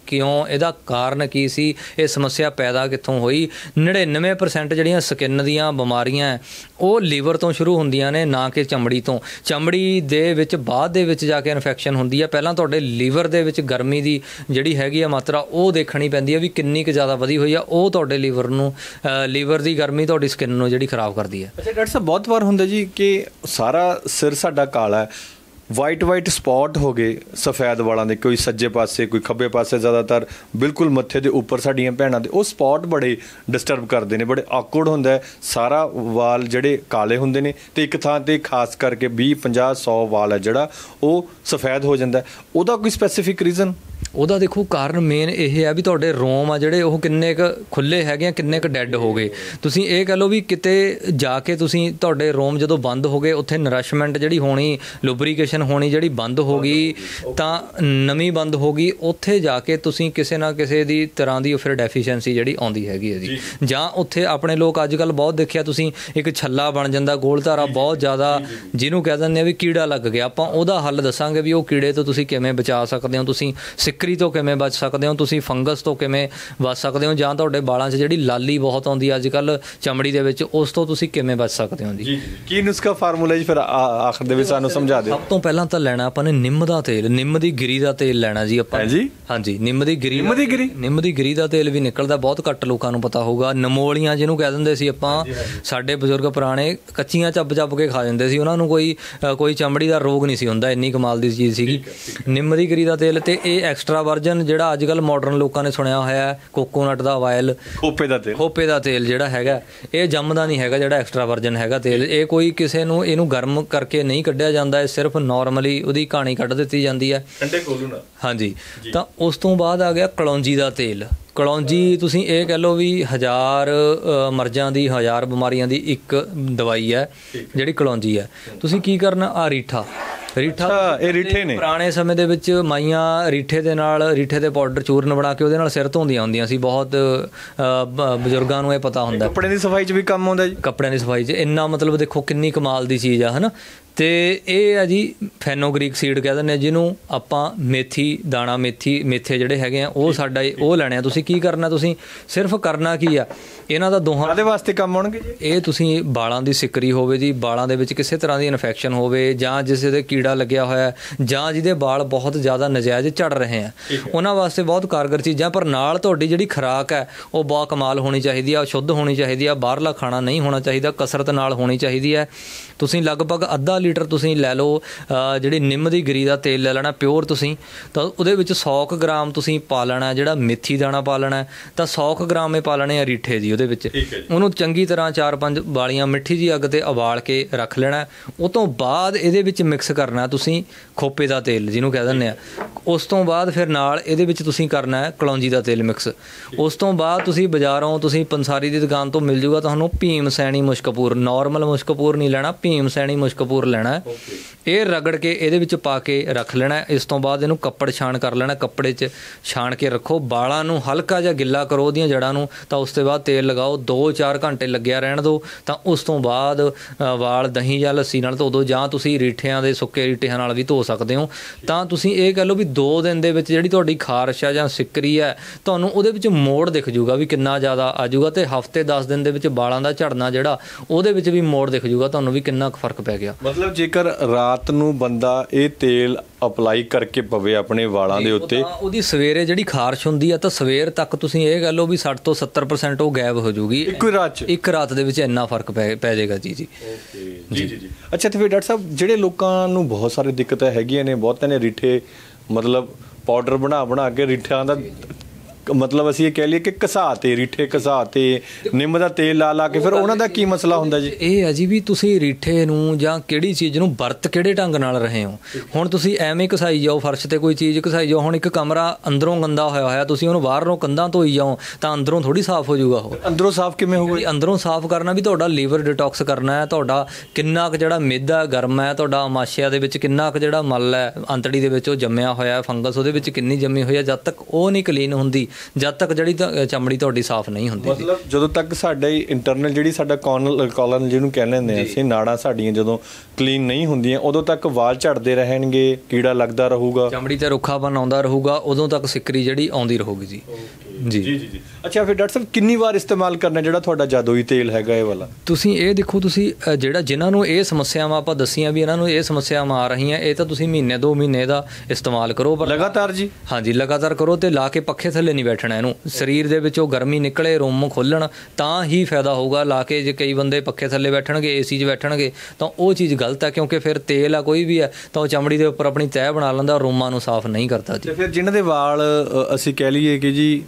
B: ਕਿਉਂ, ਇਹਦਾ ਕਾਰਨ ਕੀ ਸੀ, ਇਹ ਸਮੱਸਿਆ ਪੈਦਾ ਕਿੱਥੋਂ ਹੋਈ। ਨੜਿਨਵੇਂ ਪਰਸੈਂਟ ਜਿਹੜੀਆਂ ਸਕਿਨ ਦੀਆਂ ਬਿਮਾਰੀਆਂ ਉਹ ਲੀਵਰ ਤੋਂ ਸ਼ੁਰੂ ਹੁੰਦੀਆਂ ਨੇ, ਨਾ ਕਿ ਚਮੜੀ ਤੋਂ। ਚਮੜੀ ਦੇ ਵਿੱਚ ਬਾਅਦ ਦੇ ਵਿੱਚ ਜਾ ਕੇ ਇਨਫੈਕਸ਼ਨ ਹੁੰਦੀ ਹੈ। ਪਹਿਲਾਂ ਤੁਹਾਡੇ ਲੀਵਰ ਦੇ ਵਿੱਚ ਗਰਮੀ ਦੀ ਜਿਹੜੀ ਹੈਗੀ ਆ ਮਾਤਰਾ ਉਹ ਦੇਖਣੀ ਪੈਂਦੀ ਹੈ ਵੀ ਕਿੰਨੀ ਕੁ ਜ਼ਿਆਦਾ ਵਧੀ ਹੋਈ ਆ। ਉਹ ਤੁਹਾਡੇ ਲੀਵਰ ਨੂੰ ਲੀਵਰ ਦੀ ਗਰਮੀ ਤੁਹਾਡੀ ਸਕਿਨ ਨੂੰ ਜਿਹੜੀ ਖਰਾਬ ਕਰਦੀ ਹੈ।
A: ਅੱਛਾ ਡਾਕਟਰ ਸਾਹਿਬ, ਬਹੁਤ ਵਾਰ ਹੁੰਦਾ ਜੀ ਕਿ ਸਾਰਾ ਸਿਰ ਸਾਡਾ ਕਾਲਾ ਹੈ, ਵਾਈਟ ਵਾਈਟ ਸਪੌਟ ਹੋ ਗਏ ਸਫੈਦ ਵਾਲਾਂ ਦੇ, ਕੋਈ ਸੱਜੇ ਪਾਸੇ ਕੋਈ ਖੱਬੇ ਪਾਸੇ, ਜ਼ਿਆਦਾਤਰ ਬਿਲਕੁਲ ਮੱਥੇ ਦੇ ਉੱਪਰ ਸਾਡੀਆਂ ਭੈਣਾਂ ਦੇ ਉਹ ਸਪੌਟ ਬੜੇ ਡਿਸਟਰਬ ਕਰਦੇ ਨੇ, ਬੜੇ ਆਕਵਰਡ ਹੁੰਦਾ ਹੈ। ਸਾਰਾ ਵਾਲ ਜਿਹੜੇ ਕਾਲੇ ਹੁੰਦੇ ਨੇ ਤੇ ਇੱਕ ਥਾਂ ਤੇ ਖਾਸ ਕਰਕੇ ਵੀਹ ਪੰਜਾਹ ਸੌ ਵਾਲ ਹੈ ਜਿਹੜਾ ਉਹ ਸਫੈਦ ਹੋ ਜਾਂਦਾ। ਉਹਦਾ ਕੋਈ ਸਪੈਸੀਫਿਕ ਰੀਜ਼ਨ?
B: ਉਹਦਾ ਦੇਖੋ ਕਾਰਨ ਮੇਨ ਇਹ ਆ ਵੀ ਤੁਹਾਡੇ ਰੋਮ ਆ ਜਿਹੜੇ ਉਹ ਕਿੰਨੇ ਕੁ ਖੁੱਲ੍ਹੇ ਹੈਗੇ ਆ, ਕਿੰਨੇ ਕੁ ਡੈੱਡ ਹੋ ਗਏ। ਤੁਸੀਂ ਇਹ ਕਹਿ ਲਓ ਵੀ ਕਿਤੇ ਜਾ ਕੇ ਤੁਸੀਂ ਤੁਹਾਡੇ ਰੋਮ ਜਦੋਂ ਬੰਦ ਹੋ ਗਏ, ਉੱਥੇ ਨਰਿਸ਼ਮੈਂਟ ਜਿਹੜੀ ਹੋਣੀ, ਲੁਬਰੀਕੇਸ਼ਨ ਹੋਣੀ ਜਿਹੜੀ ਬੰਦ ਹੋ ਗਈ, ਤਾਂ ਨਮੀ ਬੰਦ ਹੋ ਗਈ। ਉੱਥੇ ਜਾ ਕੇ ਤੁਸੀਂ ਕਿਸੇ ਨਾ ਕਿਸੇ ਦੀ ਤਰ੍ਹਾਂ ਦੀ ਫਿਰ ਡੈਫੀਸ਼ੀਐਂਸੀ ਜਿਹੜੀ ਆਉਂਦੀ ਹੈਗੀ ਹੈ ਜੀ। ਜਾਂ ਉੱਥੇ ਆਪਣੇ ਲੋਕ ਅੱਜ ਕੱਲ੍ਹ ਬਹੁਤ ਦੇਖਿਆ ਤੁਸੀਂ, ਇੱਕ ਛੱਲਾ ਬਣ ਜਾਂਦਾ ਗੋਲ ਧਾਰਾ ਬਹੁਤ ਜ਼ਿਆਦਾ, ਜਿਹਨੂੰ ਕਹਿ ਦਿੰਦੇ ਆ ਵੀ ਕੀੜਾ ਲੱਗ ਗਿਆ। ਆਪਾਂ ਉਹਦਾ ਹੱਲ ਦੱਸਾਂਗੇ ਵੀ ਉਹ ਕੀੜੇ ਤੋਂ ਤੁਸੀਂ ਕਿਵੇਂ ਬਚਾ ਸਕਦੇ ਹੋ, ਤੁਸੀਂ ਸਿੱਕਰੀ ਤੋਂ ਕਿਵੇਂ ਬਚ ਸਕਦੇ ਹੋ, ਤੁਸੀਂ ਫੰਗਸ ਤੋਂ ਕਿਵੇਂ ਬਚ ਸਕਦੇ ਹੋ, ਜਾਂ ਤੁਹਾਡੇ ਵਾਲਾਂ 'ਚ ਜਿਹੜੀ ਲਾਲੀ ਬਹੁਤ ਆਉਂਦੀ ਅੱਜ ਕੱਲ੍ਹ ਚਮੜੀ ਦੇ ਵਿੱਚ, ਉਸ ਤੋਂ ਤੁਸੀਂ ਕਿਵੇਂ ਬਚ ਸਕਦੇ ਹੋ ਜੀ।
A: ਕੀ ਨੁਸਖਾ ਫਾਰਮੂਲਾ ਜੀ ਫਿਰ ਆਖਰ ਦੇ ਵਿੱਚ ਸਾਨੂੰ ਸਮਝਾ ਦਿਓ।
B: ਸਭ ਤੋਂ ਪਹਿਲਾਂ ਤਾਂ ਲੈਣਾ ਆਪਾਂ ਨੇ ਨਿੰਮ ਦਾ ਤੇਲ, ਨਿੰਮ ਦੀ ਗਿਰੀ ਦਾ ਤੇਲ ਲੈਣਾ ਜੀ ਆਪਾਂ।
A: ਜੀ
B: ਹਾਂਜੀ, ਨਿੰਮ ਦੀ ਗਿਰੀ
A: ਨਿੰਮ ਦੀ ਗਿਰੀ
B: ਨਿੰਮ ਦੀ ਗਿਰੀ ਦਾ ਤੇਲ ਵੀ ਨਿਕਲਦਾ, ਬਹੁਤ ਘੱਟ ਲੋਕਾਂ ਨੂੰ ਪਤਾ ਹੋਊਗਾ। ਨਮੋਲੀਆਂ ਜਿਹਨੂੰ ਕਹਿ ਦਿੰਦੇ ਸੀ ਆਪਾਂ, ਸਾਡੇ ਬਜ਼ੁਰਗ ਪੁਰਾਣੇ ਕੱਚੀਆਂ ਚੱਬ ਚੱਬ ਕੇ ਖਾ ਜਾਂਦੇ ਸੀ, ਉਹਨਾਂ ਨੂੰ ਕੋਈ ਕੋਈ ਚਮੜੀ ਦਾ ਰੋਗ ਨਹੀਂ ਸੀ ਹੁੰਦਾ, ਇੰਨੀ ਕਮਾਲ ਦੀ ਚੀਜ਼ ਸੀਗੀ ਨਿੰਮ ਦੀ ਗਿਰੀ ਦਾ ਤੇਲ। ਤੇ ਇਹ ਐਕਸਟਰਾ ਵਰਜਨ ਜਿਹੜਾ ਅੱਜ ਕੱਲ੍ਹ ਮਾਡਰਨ ਲੋਕਾਂ ਨੇ ਸੁਣਿਆ ਹੋਇਆ, ਕੋਕੋਨਟ ਦਾ ਆਇਲ,
A: ਖੋਪੇ ਦਾ ਤੇਲ,
B: ਖੋਪੇ ਦਾ ਤੇਲ ਜਿਹੜਾ ਹੈਗਾ ਇਹ ਜੰਮਦਾ ਨਹੀਂ ਹੈਗਾ। ਜਿਹੜਾ ਐਕਸਟਰਾ ਵਰਜਨ ਹੈਗਾ ਤੇਲ, ਇਹ ਕੋਈ ਕਿਸੇ ਨੂੰ ਇਹਨੂੰ ਗਰਮ ਕਰਕੇ ਨਹੀਂ ਕੱਢਿਆ ਜਾਂਦਾ, ਇਹ ਸਿਰਫ ਨੋਰਮਲੀ ਉਹਦੀ ਕਹਾਣੀ ਕੱਢ ਦਿੱਤੀ ਜਾਂਦੀ ਹੈ
A: ਠੰਡੇ ਕੋਲੂ ਨਾਲ।
B: ਹਾਂਜੀ, ਤਾਂ ਉਸ ਤੋਂ ਬਾਅਦ ਆ ਗਿਆ ਕਲੌਂਜੀ ਦਾ ਤੇਲ। ਕਲੌਂਜੀ ਤੁਸੀਂ ਇਹ ਕਹਿ ਲਓ ਵੀ ਹਜ਼ਾਰ ਮਰਜ਼ਾਂ ਦੀ, ਹਜ਼ਾਰ ਬਿਮਾਰੀਆਂ ਦੀ ਇੱਕ ਦਵਾਈ ਹੈ ਜਿਹੜੀ ਕਲੌਂਜੀ ਹੈ। ਤੁਸੀਂ ਕੀ ਕਰਨਾ, ਆ ਰੀਠਾ ਰੀਠਾ
A: ਇਹ ਰੀਠੇ ਨੇ
B: ਪੁਰਾਣੇ ਸਮੇਂ ਦੇ ਵਿੱਚ ਮਾਈਆਂ ਰੀਠੇ ਦੇ ਨਾਲ, ਰੀਠੇ ਦੇ ਪਾਊਡਰ ਚੂਰਨ ਬਣਾ ਕੇ ਉਹਦੇ ਨਾਲ ਸਿਰ ਧੋਂਦੀਆਂ ਹੁੰਦੀਆਂ ਸੀ। ਬਹੁਤ ਬਜ਼ੁਰਗਾਂ ਨੂੰ ਇਹ ਪਤਾ ਹੁੰਦਾ।
A: ਕੱਪੜੇ ਦੀ ਸਫਾਈ 'ਚ ਵੀ ਕੰਮ ਆਉਂਦਾ ਜੀ।
B: ਕੱਪੜਿਆਂ ਦੀ ਸਫਾਈ 'ਚ ਇੰਨਾ ਮਤਲਬ ਦੇਖੋ ਕਿੰਨੀ ਕਮਾਲ ਦੀ ਚੀਜ਼ ਆ, ਹੈ ਨਾ। ਤੇ ਇਹ ਆ ਜੀ ਫੈਨੋਗ੍ਰੀਕ ਸੀਡ ਕਹਿ ਦਿੰਦੇ ਆ ਜਿਹਨੂੰ ਆਪਾਂ, ਮੇਥੀ ਦਾਣਾ, ਮੇਥੀ ਮੇਥੇ ਜਿਹੜੇ ਹੈਗੇ ਆ ਉਹ ਸਾਡਾ ਉਹ ਲੈਣੇ ਆ। ਤੁਸੀਂ ਕੀ ਕਰਨਾ, ਤੁਸੀਂ ਸਿਰਫ ਕਰਨਾ ਕੀ ਆ, ਇਹਨਾਂ ਦਾ ਦੋਹਾਂ
A: ਦੇ ਵਾਸਤੇ ਕੰਮ ਆਉਣਗੇ ਜੀ।
B: ਇਹ ਤੁਸੀਂ ਵਾਲਾਂ ਦੀ ਸਿੱਕਰੀ ਹੋਵੇ ਜੀ, ਵਾਲਾਂ ਦੇ ਵਿੱਚ ਕਿਸੇ ਤਰ੍ਹਾਂ ਦੀ ਇਨਫੈਕਸ਼ਨ ਹੋਵੇ, ਜਾਂ ਜਿਸੇ ਦੇ ਕੀੜਾ ਲੱਗਿਆ ਹੋਇਆ, ਜਾਂ ਜਿਹਦੇ ਵਾਲ ਬਹੁਤ ਜ਼ਿਆਦਾ ਨਜਾਇਜ਼ ਝੜ ਰਹੇ ਆ, ਉਹਨਾਂ ਵਾਸਤੇ ਬਹੁਤ ਕਾਰਗਰ ਚੀਜ਼ਾਂ। ਪਰ ਨਾਲ ਤੁਹਾਡੀ ਜਿਹੜੀ ਖੁਰਾਕ ਹੈ ਉਹ ਬਹੁਤ ਕਮਾਲ ਹੋਣੀ ਚਾਹੀਦੀ ਆ, ਸ਼ੁੱਧ ਹੋਣੀ ਚਾਹੀਦੀ ਆ, ਬਾਹਰਲਾ ਖਾਣਾ ਨਹੀਂ ਹੋਣਾ ਚਾਹੀਦਾ, ਕਸਰਤ ਨਾਲ ਹੋਣੀ ਚਾਹੀਦੀ ਹੈ। ਤੁਸੀਂ ਲਗਭਗ ਅੱਧਾ ਲੀਟਰ ਤੁਸੀਂ ਲੈ ਲਓ ਜਿਹੜੀ ਨਿੰਮ ਦੀ ਗਿਰੀ ਦਾ ਤੇਲ ਲੈ ਲੈਣਾ ਪਿਓਰ ਤੁਸੀਂ, ਤਾਂ ਉਹਦੇ ਵਿੱਚ ਸੌ ਕੁ ਗ੍ਰਾਮ ਤੁਸੀਂ ਪਾ ਲੈਣਾ ਜਿਹੜਾ ਮੇਥੀ ਦਾਣਾ ਪਾ ਲੈਣਾ, ਤਾਂ ਸੌ ਕੁ ਗ੍ਰਾਮ ਇਹ ਪਾ ਲੈਣੇ ਆ ਰੀਠੇ ਜੀ ਉਹਦੇ ਵਿੱਚ। ਉਹਨੂੰ ਚੰਗੀ ਤਰ੍ਹਾਂ ਚਾਰ ਪੰਜ ਵਾਲੀਆਂ ਮਿੱਠੀ ਜੀ ਅੱਗ ਤੇ ਉਬਾਲ ਕੇ ਰੱਖ ਲੈਣਾ। ਉਹ ਤੋਂ ਬਾਅਦ ਇਹਦੇ ਵਿੱਚ ਮਿਕਸ ਕਰਨਾ ਤੁਸੀਂ ਖੋਪੇ ਦਾ ਤੇਲ ਜਿਹਨੂੰ ਕਹਿ ਦਿੰਦੇ ਆ। ਉਸ ਤੋਂ ਬਾਅਦ ਫਿਰ ਨਾਲ ਇਹਦੇ ਵਿੱਚ ਤੁਸੀਂ ਕਰਨਾ ਹੈ ਕਲੌਂਜੀ ਦਾ ਤੇਲ ਮਿਕਸ। ਉਸ ਤੋਂ ਬਾਅਦ ਤੁਸੀਂ ਬਾਜ਼ਾਰੋਂ, ਤੁਸੀਂ ਪੰਸਾਰੀ ਦੀ ਦੁਕਾਨ ਤੋਂ ਮਿਲ ਜੂਗਾ ਤੁਹਾਨੂੰ ਭੀਮ ਸੈਣੀ ਮੁਸ਼ਕਪੂਰ, ਨੋਰਮਲ ਮੁਸ਼ਕਪੂਰ ਨਹੀਂ ਲੈਣਾ, ਭੀਮ ਸੈਣੀ ਮੁਸ਼ਕਪੂਰ ਲੈਣਾ। ਇਹ ਰਗੜ ਕੇ ਇਹਦੇ ਵਿੱਚ ਪਾ ਕੇ ਰੱਖ ਲੈਣਾ। ਇਸ ਤੋਂ ਬਾਅਦ ਇਹਨੂੰ ਕੱਪੜ ਛਾਣ ਕਰ ਲੈਣਾ, ਕੱਪੜੇ 'ਚ ਛਾਣ ਕੇ ਰੱਖੋ। ਵਾਲਾਂ ਨੂੰ ਹਲਕਾ ਜਿਹਾ ਗਿੱਲਾ ਕਰੋ ਉਹਦੀਆਂ ਜੜ੍ਹਾਂ ਨੂੰ, ਤਾਂ ਉਸ ਤੋਂ ਬਾਅਦ ਤੇਲ ਲਗਾਓ, ਦੋ ਚਾਰ ਘੰਟੇ ਲੱਗਿਆ ਰਹਿਣ ਦਿਓ। ਤਾਂ ਉਸ ਤੋਂ ਬਾਅਦ ਵਾਲ ਦਹੀਂ ਜਾਂ ਲੱਸੀ ਨਾਲ ਧੋ ਦਿਓ, ਜਾਂ ਤੁਸੀਂ ਰੀਠਿਆਂ ਦੇ ਸੁੱਕੇ ਰੀਠਿਆਂ ਨਾਲ ਵੀ ਧੋ ਸਕਦੇ ਹੋ। ਤਾਂ ਤੁਸੀਂ ਇਹ ਕਹਿ ਲਓ ਵੀ ਦੋ ਦਿਨ ਦੇ ਵਿੱਚ ਜਿਹੜੀ ਤੁਹਾਡੀ ਖਾਰਸ਼ ਆ ਜਾਂ ਸਿੱਕਰੀ ਹੈ, ਤੁਹਾਨੂੰ ਉਹਦੇ ਵਿੱਚ ਮੋੜ ਦਿਖ ਜੂਗਾ ਵੀ ਕਿੰਨਾ ਜ਼ਿਆਦਾ ਆ ਜੂਗਾ। ਤੇ ਹਫ਼ਤੇ ਦਸ ਦਿਨ ਦੇ ਵਿੱਚ ਵਾਲਾਂ ਦਾ ਝੜਨਾ ਜਿਹੜਾ ਉਹਦੇ ਵਿੱਚ ਵੀ ਮੋੜ ਦਿਖ ਜੂਗਾ ਤੁਹਾਨੂੰ ਵੀ ਕਿੰਨਾ ਕੁ ਫਰਕ ਪੈ ਗਿਆ।
A: ਮਤਲਬ ਜੇਕਰ ਰਾਤ ਨੂੰ ਬੰਦਾ ਇਹ ਤੇਲ ਅਪਲਾਈ ਕਰਕੇ ਪਵੇ ਆਪਣੇ ਵਾਲਾਂ ਦੇ ਉੱਤੇ,
B: ਉਹਦੀ ਸਵੇਰੇ ਜਿਹੜੀ ਖਾਰਸ਼ ਹੁੰਦੀ ਆ ਤਾਂ ਸਵੇਰ ਤੱਕ ਤੁਸੀਂ ਇਹ ਕਹਿ ਲਓ ਵੀ ਸੱਠ ਤੋਂ ਸੱਤਰ ਪਰਸੈਂਟ ਉਹ ਗਾਇਬ ਹੋ ਜੂਗੀ
A: ਇੱਕ ਰਾਤ 'ਚ।
B: ਇੱਕ ਰਾਤ ਦੇ ਵਿੱਚ ਇੰਨਾ ਫਰਕ ਪੈ ਪੈ ਜਾਏਗਾ ਜੀ ਜੀ
A: ਜੀ ਜੀ ਜੀ ਅੱਛਾ, ਤੇ ਫਿਰ ਡਾਕਟਰ ਸਾਹਿਬ ਜਿਹੜੇ ਲੋਕਾਂ ਨੂੰ ਬਹੁਤ ਸਾਰੇ ਦਿੱਕਤਾਂ ਹੈਗੀਆਂ ਨੇ, ਬਹੁਤਿਆਂ ਨੇ ਰੀਠੇ ਮਤਲਬ ਪਾਊਡਰ ਬਣਾ ਬਣਾ ਕੇ ਰੀਠਿਆਂ ਦਾ ਮਤਲਬ ਅਸੀਂ ਇਹ ਕਹਿ ਲਈਏ ਕਿ ਘਸਾ ਤੇ ਰੀਠੇ ਘਸਾ ਤੇ ਨਿੰਮ ਦਾ ਤੇਲ ਲਾ ਲਾ ਕੇ, ਫਿਰ ਉਹਨਾਂ ਦਾ ਕੀ ਮਸਲਾ ਹੁੰਦਾ ਜੀ?
B: ਇਹ ਹੈ ਜੀ ਵੀ ਤੁਸੀਂ ਰੀਠੇ ਨੂੰ ਜਾਂ ਕਿਹੜੀ ਚੀਜ਼ ਨੂੰ ਵਰਤ ਕਿਹੜੇ ਢੰਗ ਨਾਲ ਰਹੇ ਹੋ। ਹੁਣ ਤੁਸੀਂ ਐਵੇਂ ਘਸਾਈ ਜਾਓ, ਫਰਸ਼ ਤੇ ਕੋਈ ਚੀਜ਼ ਘਸਾਈ ਜਾਓ। ਹੁਣ ਇੱਕ ਕਮਰਾ ਅੰਦਰੋਂ ਗੰਦਾ ਹੋਇਆ ਹੋਇਆ, ਤੁਸੀਂ ਉਹਨੂੰ ਬਾਹਰੋਂ ਕੰਧਾਂ ਧੋਈ ਜਾਓ ਤਾਂ ਅੰਦਰੋਂ ਥੋੜੀ ਸਾਫ਼ ਹੋ ਜਾਊਗਾ। ਉਹ
A: ਅੰਦਰੋਂ ਸਾਫ਼ ਕਿਵੇਂ ਹੋਊਗਾ?
B: ਅੰਦਰੋਂ ਸਾਫ਼ ਕਰਨਾ ਵੀ ਤੁਹਾਡਾ ਲੀਵਰ ਡਿਟੌਕਸ ਕਰਨਾ ਹੈ, ਤੁਹਾਡਾ ਕਿੰਨਾ ਕੁ ਜਿਹੜਾ ਮਿੱਧਾ ਗਰਮ ਹੈ, ਤੁਹਾਡਾ ਮਾਸ਼ਿਆ ਦੇ ਵਿੱਚ ਕਿੰਨਾ ਕੁ ਜਿਹੜਾ ਮਲ ਹੈ ਅੰਤੜੀ ਦੇ ਵਿੱਚ ਉਹ ਜੰਮਿਆ ਹੋਇਆ, ਫੰਗਸ ਉਹਦੇ ਵਿੱਚ ਕਿੰਨੀ ਜੰਮੀ ਹੋਈ ਹੈ, ਜਦ ਤੱਕ ਉਹ ਨਹੀਂ ਕਲੀਨ ਹੁੰਦੀ ਜਦ ਤੱਕ ਜਿਹੜੀ ਤਾਂ ਚਮੜੀ ਤੁਹਾਡੀ ਸਾਫ਼ ਨਹੀਂ ਹੁੰਦੀ।
A: ਮਤਲਬ ਜਦੋਂ ਤੱਕ ਸਾਡੇ ਇੰਟਰਨਲ ਜਿਹੜੀ ਸਾਡਾ ਕੋਨਲ ਕੋਲਨ ਜਿਹਨੂੰ ਕਹਿ ਲੈਂਦੇ ਹਾਂ ਅਸੀਂ, ਨਾੜਾਂ ਸਾਡੀਆਂ ਜਦੋਂ ਕਲੀਨ ਨਹੀਂ ਹੁੰਦੀਆਂ ਉਦੋਂ ਤੱਕ ਵਾਲ ਝੜਦੇ ਰਹਿਣਗੇ, ਕੀੜਾ ਲੱਗਦਾ ਰਹੂਗਾ,
B: ਚਮੜੀ ਤੇ ਰੁੱਖਾਪਨ ਆਉਂਦਾ ਰਹੂਗਾ, ਉਦੋਂ ਤੱਕ ਸਿੱਕਰੀ ਜਿਹੜੀ ਆਉਂਦੀ ਰਹੂਗੀ ਜੀ। ਜੀ
A: ਜੀ ਜੀ। ਅੱਛਾ, ਫਿਰ ਡਾਕਟਰ ਸਾਹਿਬ ਕਿੰਨੀ ਵਾਰ ਇਸਤੇਮਾਲ ਕਰਨਾ ਜਿਹੜਾ ਤੁਹਾਡਾ ਜਾਦੂਈ ਤੇਲ ਹੈਗਾ ਇਹ ਵਾਲਾ?
B: ਤੁਸੀਂ ਇਹ ਦੇਖੋ, ਤੁਸੀਂ ਅ, ਜਿਹੜਾ ਜਿਨ੍ਹਾਂ ਨੂੰ ਇਹ ਸਮੱਸਿਆਵਾਂ ਆਪਾਂ ਦੱਸੀਆਂ ਵੀ ਇਹਨਾਂ ਨੂੰ ਇਹ ਸਮੱਸਿਆਵਾਂ ਆ ਰਹੀਆਂ, ਇਹ ਤਾਂ ਤੁਸੀਂ ਮਹੀਨੇ ਦੋ ਮਹੀਨੇ ਦਾ ਇਸਤੇਮਾਲ ਕਰੋ, ਪਰ
A: ਲਗਾਤਾਰ ਜੀ।
B: ਹਾਂਜੀ, ਲਗਾਤਾਰ ਕਰੋ ਤੇ ਲਾ ਕੇ ਪੱਖੇ ਥੱਲੇ ਨਹੀਂ ਬੈਠਣਾ ਇਹਨੂੰ। ਸਰੀਰ ਦੇ ਵਿੱਚੋਂ ਗਰਮੀ ਨਿਕਲੇ, ਰੋਮ ਖੋਲਣ, ਤਾਂ ਹੀ ਫਾਇਦਾ ਹੋਊਗਾ। ਲਾ ਕੇ ਜੇ ਕਈ ਬੰਦੇ ਪੱਖੇ ਥੱਲੇ ਬੈਠਣਗੇ, ਏਸੀ 'ਚ ਬੈਠਣਗੇ, ਤਾਂ ਉਹ ਚੀਜ਼ ਗਲਤ ਹੈ, ਕਿਉਂਕਿ ਫਿਰ ਤੇਲ ਆ ਕੋਈ ਵੀ ਹੈ ਤਾਂ ਉਹ ਚਮੜੀ ਦੇ ਉੱਪਰ ਆਪਣੀ ਤਹਿ ਬਣਾ ਲੈਂਦਾ, ਰੋਮਾਂ ਨੂੰ ਸਾਫ਼ ਨਹੀਂ ਕਰਦਾ ਜੀ।
A: ਤੇ ਫਿਰ ਜਿਨ੍ਹਾਂ ਦੇ ਵਾਲ ਅ, ਅਸੀਂ ਕਹਿ ਲਈਏ ਕਿ ਜੀ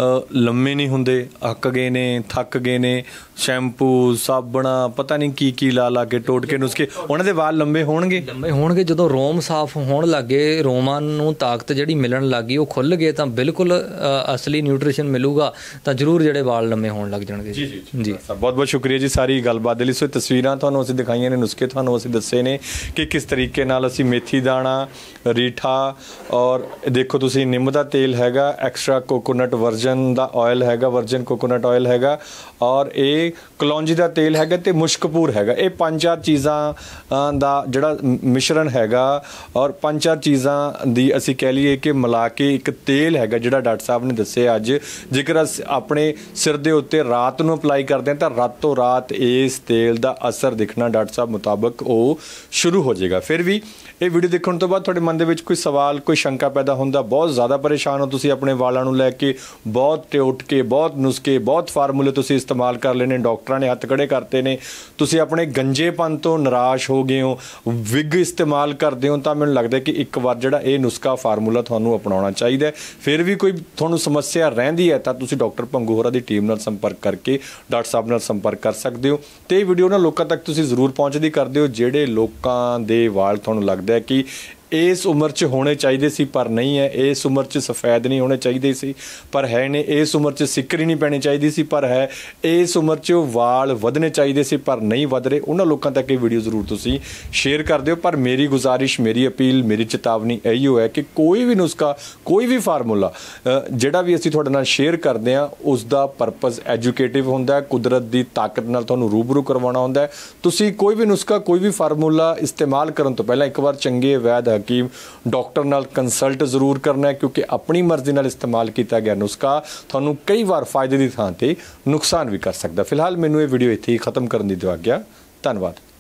A: ਲੰਮੇ ਨਹੀਂ ਹੁੰਦੇ, ਅੱਕ ਗਏ ਨੇ, ਥੱਕ ਗਏ ਨੇ, ਸ਼ੈਂਪੂ ਸਾਬਣਾ ਪਤਾ ਨਹੀਂ ਕੀ ਕੀ ਲਾ ਲਾ ਕੇ ਟੋਟ ਕੇ ਨੁਸਖੇ, ਉਹਨਾਂ ਦੇ ਵਾਲ ਲੰਬੇ ਹੋਣਗੇ?
B: ਲੰਬੇ ਹੋਣਗੇ। ਜਦੋਂ ਰੋਮ ਸਾਫ਼ ਹੋਣ ਲੱਗੇ, ਰੋਮਾਂ ਨੂੰ ਤਾਕਤ ਜਿਹੜੀ ਮਿਲਣ ਲੱਗੀ, ਉਹ ਖੁੱਲ੍ਹ ਗਏ, ਤਾਂ ਬਿਲਕੁਲ ਅ, ਅਸਲੀ ਨਿਊਟ੍ਰੀਸ਼ਨ ਮਿਲੂਗਾ, ਤਾਂ ਜ਼ਰੂਰ ਜਿਹੜੇ ਵਾਲ ਲੰਬੇ ਹੋਣ ਲੱਗ ਜਾਣਗੇ ਜੀ। ਜੀ
A: ਬਹੁਤ ਬਹੁਤ ਸ਼ੁਕਰੀਆ ਜੀ ਸਾਰੀ ਗੱਲਬਾਤ ਦੇ ਲਈ। ਸੋ ਤਸਵੀਰਾਂ ਤੁਹਾਨੂੰ ਅਸੀਂ ਦਿਖਾਈਆਂ ਨੇ, ਨੁਸਖੇ ਤੁਹਾਨੂੰ ਅਸੀਂ ਦੱਸੇ ਨੇ ਕਿ ਕਿਸ ਤਰੀਕੇ ਨਾਲ ਅਸੀਂ ਮੇਥੀ ਦਾਣਾ, ਰੀਠਾ, ਔਰ ਦੇਖੋ ਤੁਸੀਂ ਨਿੰਮ ਦਾ ਤੇਲ ਹੈਗਾ, ਐਕਸਟਰਾ ਕੋਕੋਨਟ ਵਰਜਨ ਦਾ ਆਇਲ ਹੈਗਾ, ਵਰਜਨ ਕੋਕੋਨਟ ਆਇਲ ਹੈਗਾ, ਔਰ ਇਹ ਕਲੌਂਜੀ ਦਾ ਤੇਲ ਹੈਗਾ ਤੇ ਮੁਸ਼ਕਪੂਰ ਹੈਗਾ। ਇਹ ਪੰਜ ਚਾਰ ਚੀਜ਼ਾਂ ਦਾ ਜਿਹੜਾ ਮਿਸ਼ਰਣ ਹੈਗਾ, ਔਰ ਪੰਜ ਚਾਰ ਚੀਜ਼ਾਂ ਦੀ ਅਸੀਂ ਕਹਿ ਲਈਏ ਕਿ ਮਿਲਾ ਕੇ ਇੱਕ ਤੇਲ ਹੈਗਾ ਜਿਹੜਾ ਡਾਕਟਰ ਸਾਹਿਬ ਨੇ ਦੱਸਿਆ ਅੱਜ। ਜੇਕਰ ਅਸੀਂ ਆਪਣੇ ਸਿਰ ਦੇ ਉੱਤੇ ਰਾਤ ਨੂੰ ਅਪਲਾਈ ਕਰਦੇ ਹਾਂ ਤਾਂ ਰਾਤੋਂ ਰਾਤ ਇਸ ਤੇਲ ਦਾ ਅਸਰ ਦਿਖਣਾ ਡਾਕਟਰ ਸਾਹਿਬ ਮੁਤਾਬਕ ਉਹ ਸ਼ੁਰੂ ਹੋ ਜਾਏਗਾ। ਫਿਰ ਵੀ ਇਹ ਵੀਡੀਓ ਦੇਖਣ ਤੋਂ ਬਾਅਦ ਤੁਹਾਡੇ ਮਨ ਦੇ ਵਿੱਚ ਕੋਈ ਸਵਾਲ, ਕੋਈ ਸ਼ੰਕਾ ਪੈਦਾ ਹੁੰਦਾ, ਬਹੁਤ ਜ਼ਿਆਦਾ ਪਰੇਸ਼ਾਨ ਹੋ ਤੁਸੀਂ ਆਪਣੇ ਵਾਲਾਂ ਨੂੰ ਲੈ ਕੇ, ਬਹੁਤ ਟਿਉਟ ਕੇ, ਬਹੁਤ ਨੁਸਖੇ, ਬਹੁਤ ਫਾਰਮੂਲੇ ਤੁਸੀਂ ਇਸਤੇਮਾਲ ਕਰ ਲੈਣੇ, ਡਾਕਟਰਾਂ ਨੇ ਹੱਥ ਖੜੇ ਕਰਤੇ ਨੇ, ਤੁਸੀਂ ਆਪਣੇ ਗੰਜੇਪਨ ਤੋਂ ਨਿਰਾਸ਼ ਹੋ ਗਏ ਹੋ, ਵਿਗ ਇਸਤੇਮਾਲ ਕਰਦੇ ਹੋ, ਤਾਂ ਮੈਨੂੰ ਲੱਗਦਾ ਕਿ ਇੱਕ ਵਾਰ ਜਿਹੜਾ ਇਹ ਨੁਸਖਾ ਫਾਰਮੂਲਾ ਤੁਹਾਨੂੰ ਅਪਣਾਉਣਾ ਚਾਹੀਦਾ। ਫਿਰ ਵੀ ਕੋਈ ਤੁਹਾਨੂੰ ਸਮੱਸਿਆ ਰਹਿੰਦੀ ਹੈ ਤਾਂ ਤੁਸੀਂ ਡਾਕਟਰ ਭੰਗੂ ਹੋਰਾਂ ਦੀ ਟੀਮ ਨਾਲ ਸੰਪਰਕ ਕਰਕੇ ਡਾਕਟਰ ਸਾਹਿਬ ਨਾਲ ਸੰਪਰਕ ਕਰ ਸਕਦੇ ਹੋ। ਤੇ ਇਹ ਵੀਡੀਓ ਨਾ ਲੋਕਾਂ ਤੱਕ ਤੁਸੀਂ ਜ਼ਰੂਰ ਪਹੁੰਚਦੀ ਕਰ ਦਿਓ, ਜਿਹੜੇ ਲੋਕਾਂ ਦੇ ਵਾਲ ਤੁਹਾਨੂੰ ਲੱਗਦਾ ਹੈ ਕਿ ਇਸ ਉਮਰ 'ਚ ਹੋਣੇ ਚਾਹੀਦੇ ਸੀ ਪਰ ਨਹੀਂ ਹੈ, ਇਸ ਉਮਰ 'ਚ ਸਫੈਦ ਨਹੀਂ ਹੋਣੇ ਚਾਹੀਦੇ ਸੀ ਪਰ ਹੈ ਨੇ, ਇਸ ਉਮਰ 'ਚ ਸਿੱਕਰੀ ਨਹੀਂ ਪੈਣੀ ਚਾਹੀਦੀ ਸੀ ਪਰ ਹੈ, ਇਸ ਉਮਰ 'ਚ ਵਾਲ ਵਧਣੇ ਚਾਹੀਦੇ ਸੀ ਪਰ ਨਹੀਂ ਵਧ ਰਹੇ, ਉਹਨਾਂ ਲੋਕਾਂ ਤੱਕ ਇਹ ਵੀਡੀਓ ਜ਼ਰੂਰ ਤੁਸੀਂ ਸ਼ੇਅਰ ਕਰ ਦਿਓ। ਪਰ ਮੇਰੀ ਗੁਜ਼ਾਰਿਸ਼, ਮੇਰੀ ਅਪੀਲ, ਮੇਰੀ ਚੇਤਾਵਨੀ ਇਹੀ ਹੈ ਕਿ ਕੋਈ ਵੀ ਨੁਸਖਾ, ਕੋਈ ਵੀ ਫਾਰਮੂਲਾ ਜਿਹੜਾ ਵੀ ਅਸੀਂ ਤੁਹਾਡੇ ਨਾਲ ਸ਼ੇਅਰ ਕਰਦੇ ਹਾਂ, ਉਸ ਦਾ ਪਰਪਸ ਐਜੂਕੇਟਿਵ ਹੁੰਦਾ ਹੈ, ਕੁਦਰਤ ਦੀ ਤਾਕਤ ਨਾਲ ਤੁਹਾਨੂੰ ਰੂਬਰੂ ਕਰਵਾਉਣਾ ਹੁੰਦਾ ਹੈ। ਤੁਸੀਂ ਕੋਈ ਵੀ ਨੁਸਖਾ, ਕੋਈ ਵੀ ਫਾਰਮੂਲਾ ਇਸਤੇਮਾਲ ਕਰਨ ਤੋਂ ਪਹਿਲਾਂ ਇੱਕ ਵਾਰ ਚੰਗੇ ਵੈਦ ਹਕੀਮ ਡਾਕਟਰ ਨਾਲ ਕੰਸਲਟ ਜ਼ਰੂਰ ਕਰਨਾ ਹੈ, ਕਿਉਂਕਿ ਆਪਣੀ ਮਰਜ਼ੀ ਨਾਲ ਇਸਤੇਮਾਲ ਕੀਤਾ ਗਿਆ ਨੁਸਖਾ ਤੁਹਾਨੂੰ ਕਈ ਵਾਰ ਫਾਇਦੇ ਦੀ ਥਾਂ ਤੇ ਨੁਕਸਾਨ ਵੀ ਕਰ ਸਕਦਾ। ਫਿਲਹਾਲ ਮੈਨੂੰ ਇਹ ਵੀਡੀਓ ਇੱਥੇ ਹੀ ਖਤਮ ਕਰਨ ਦੀ ਦਿਓ ਆਗਿਆ। ਧੰਨਵਾਦ।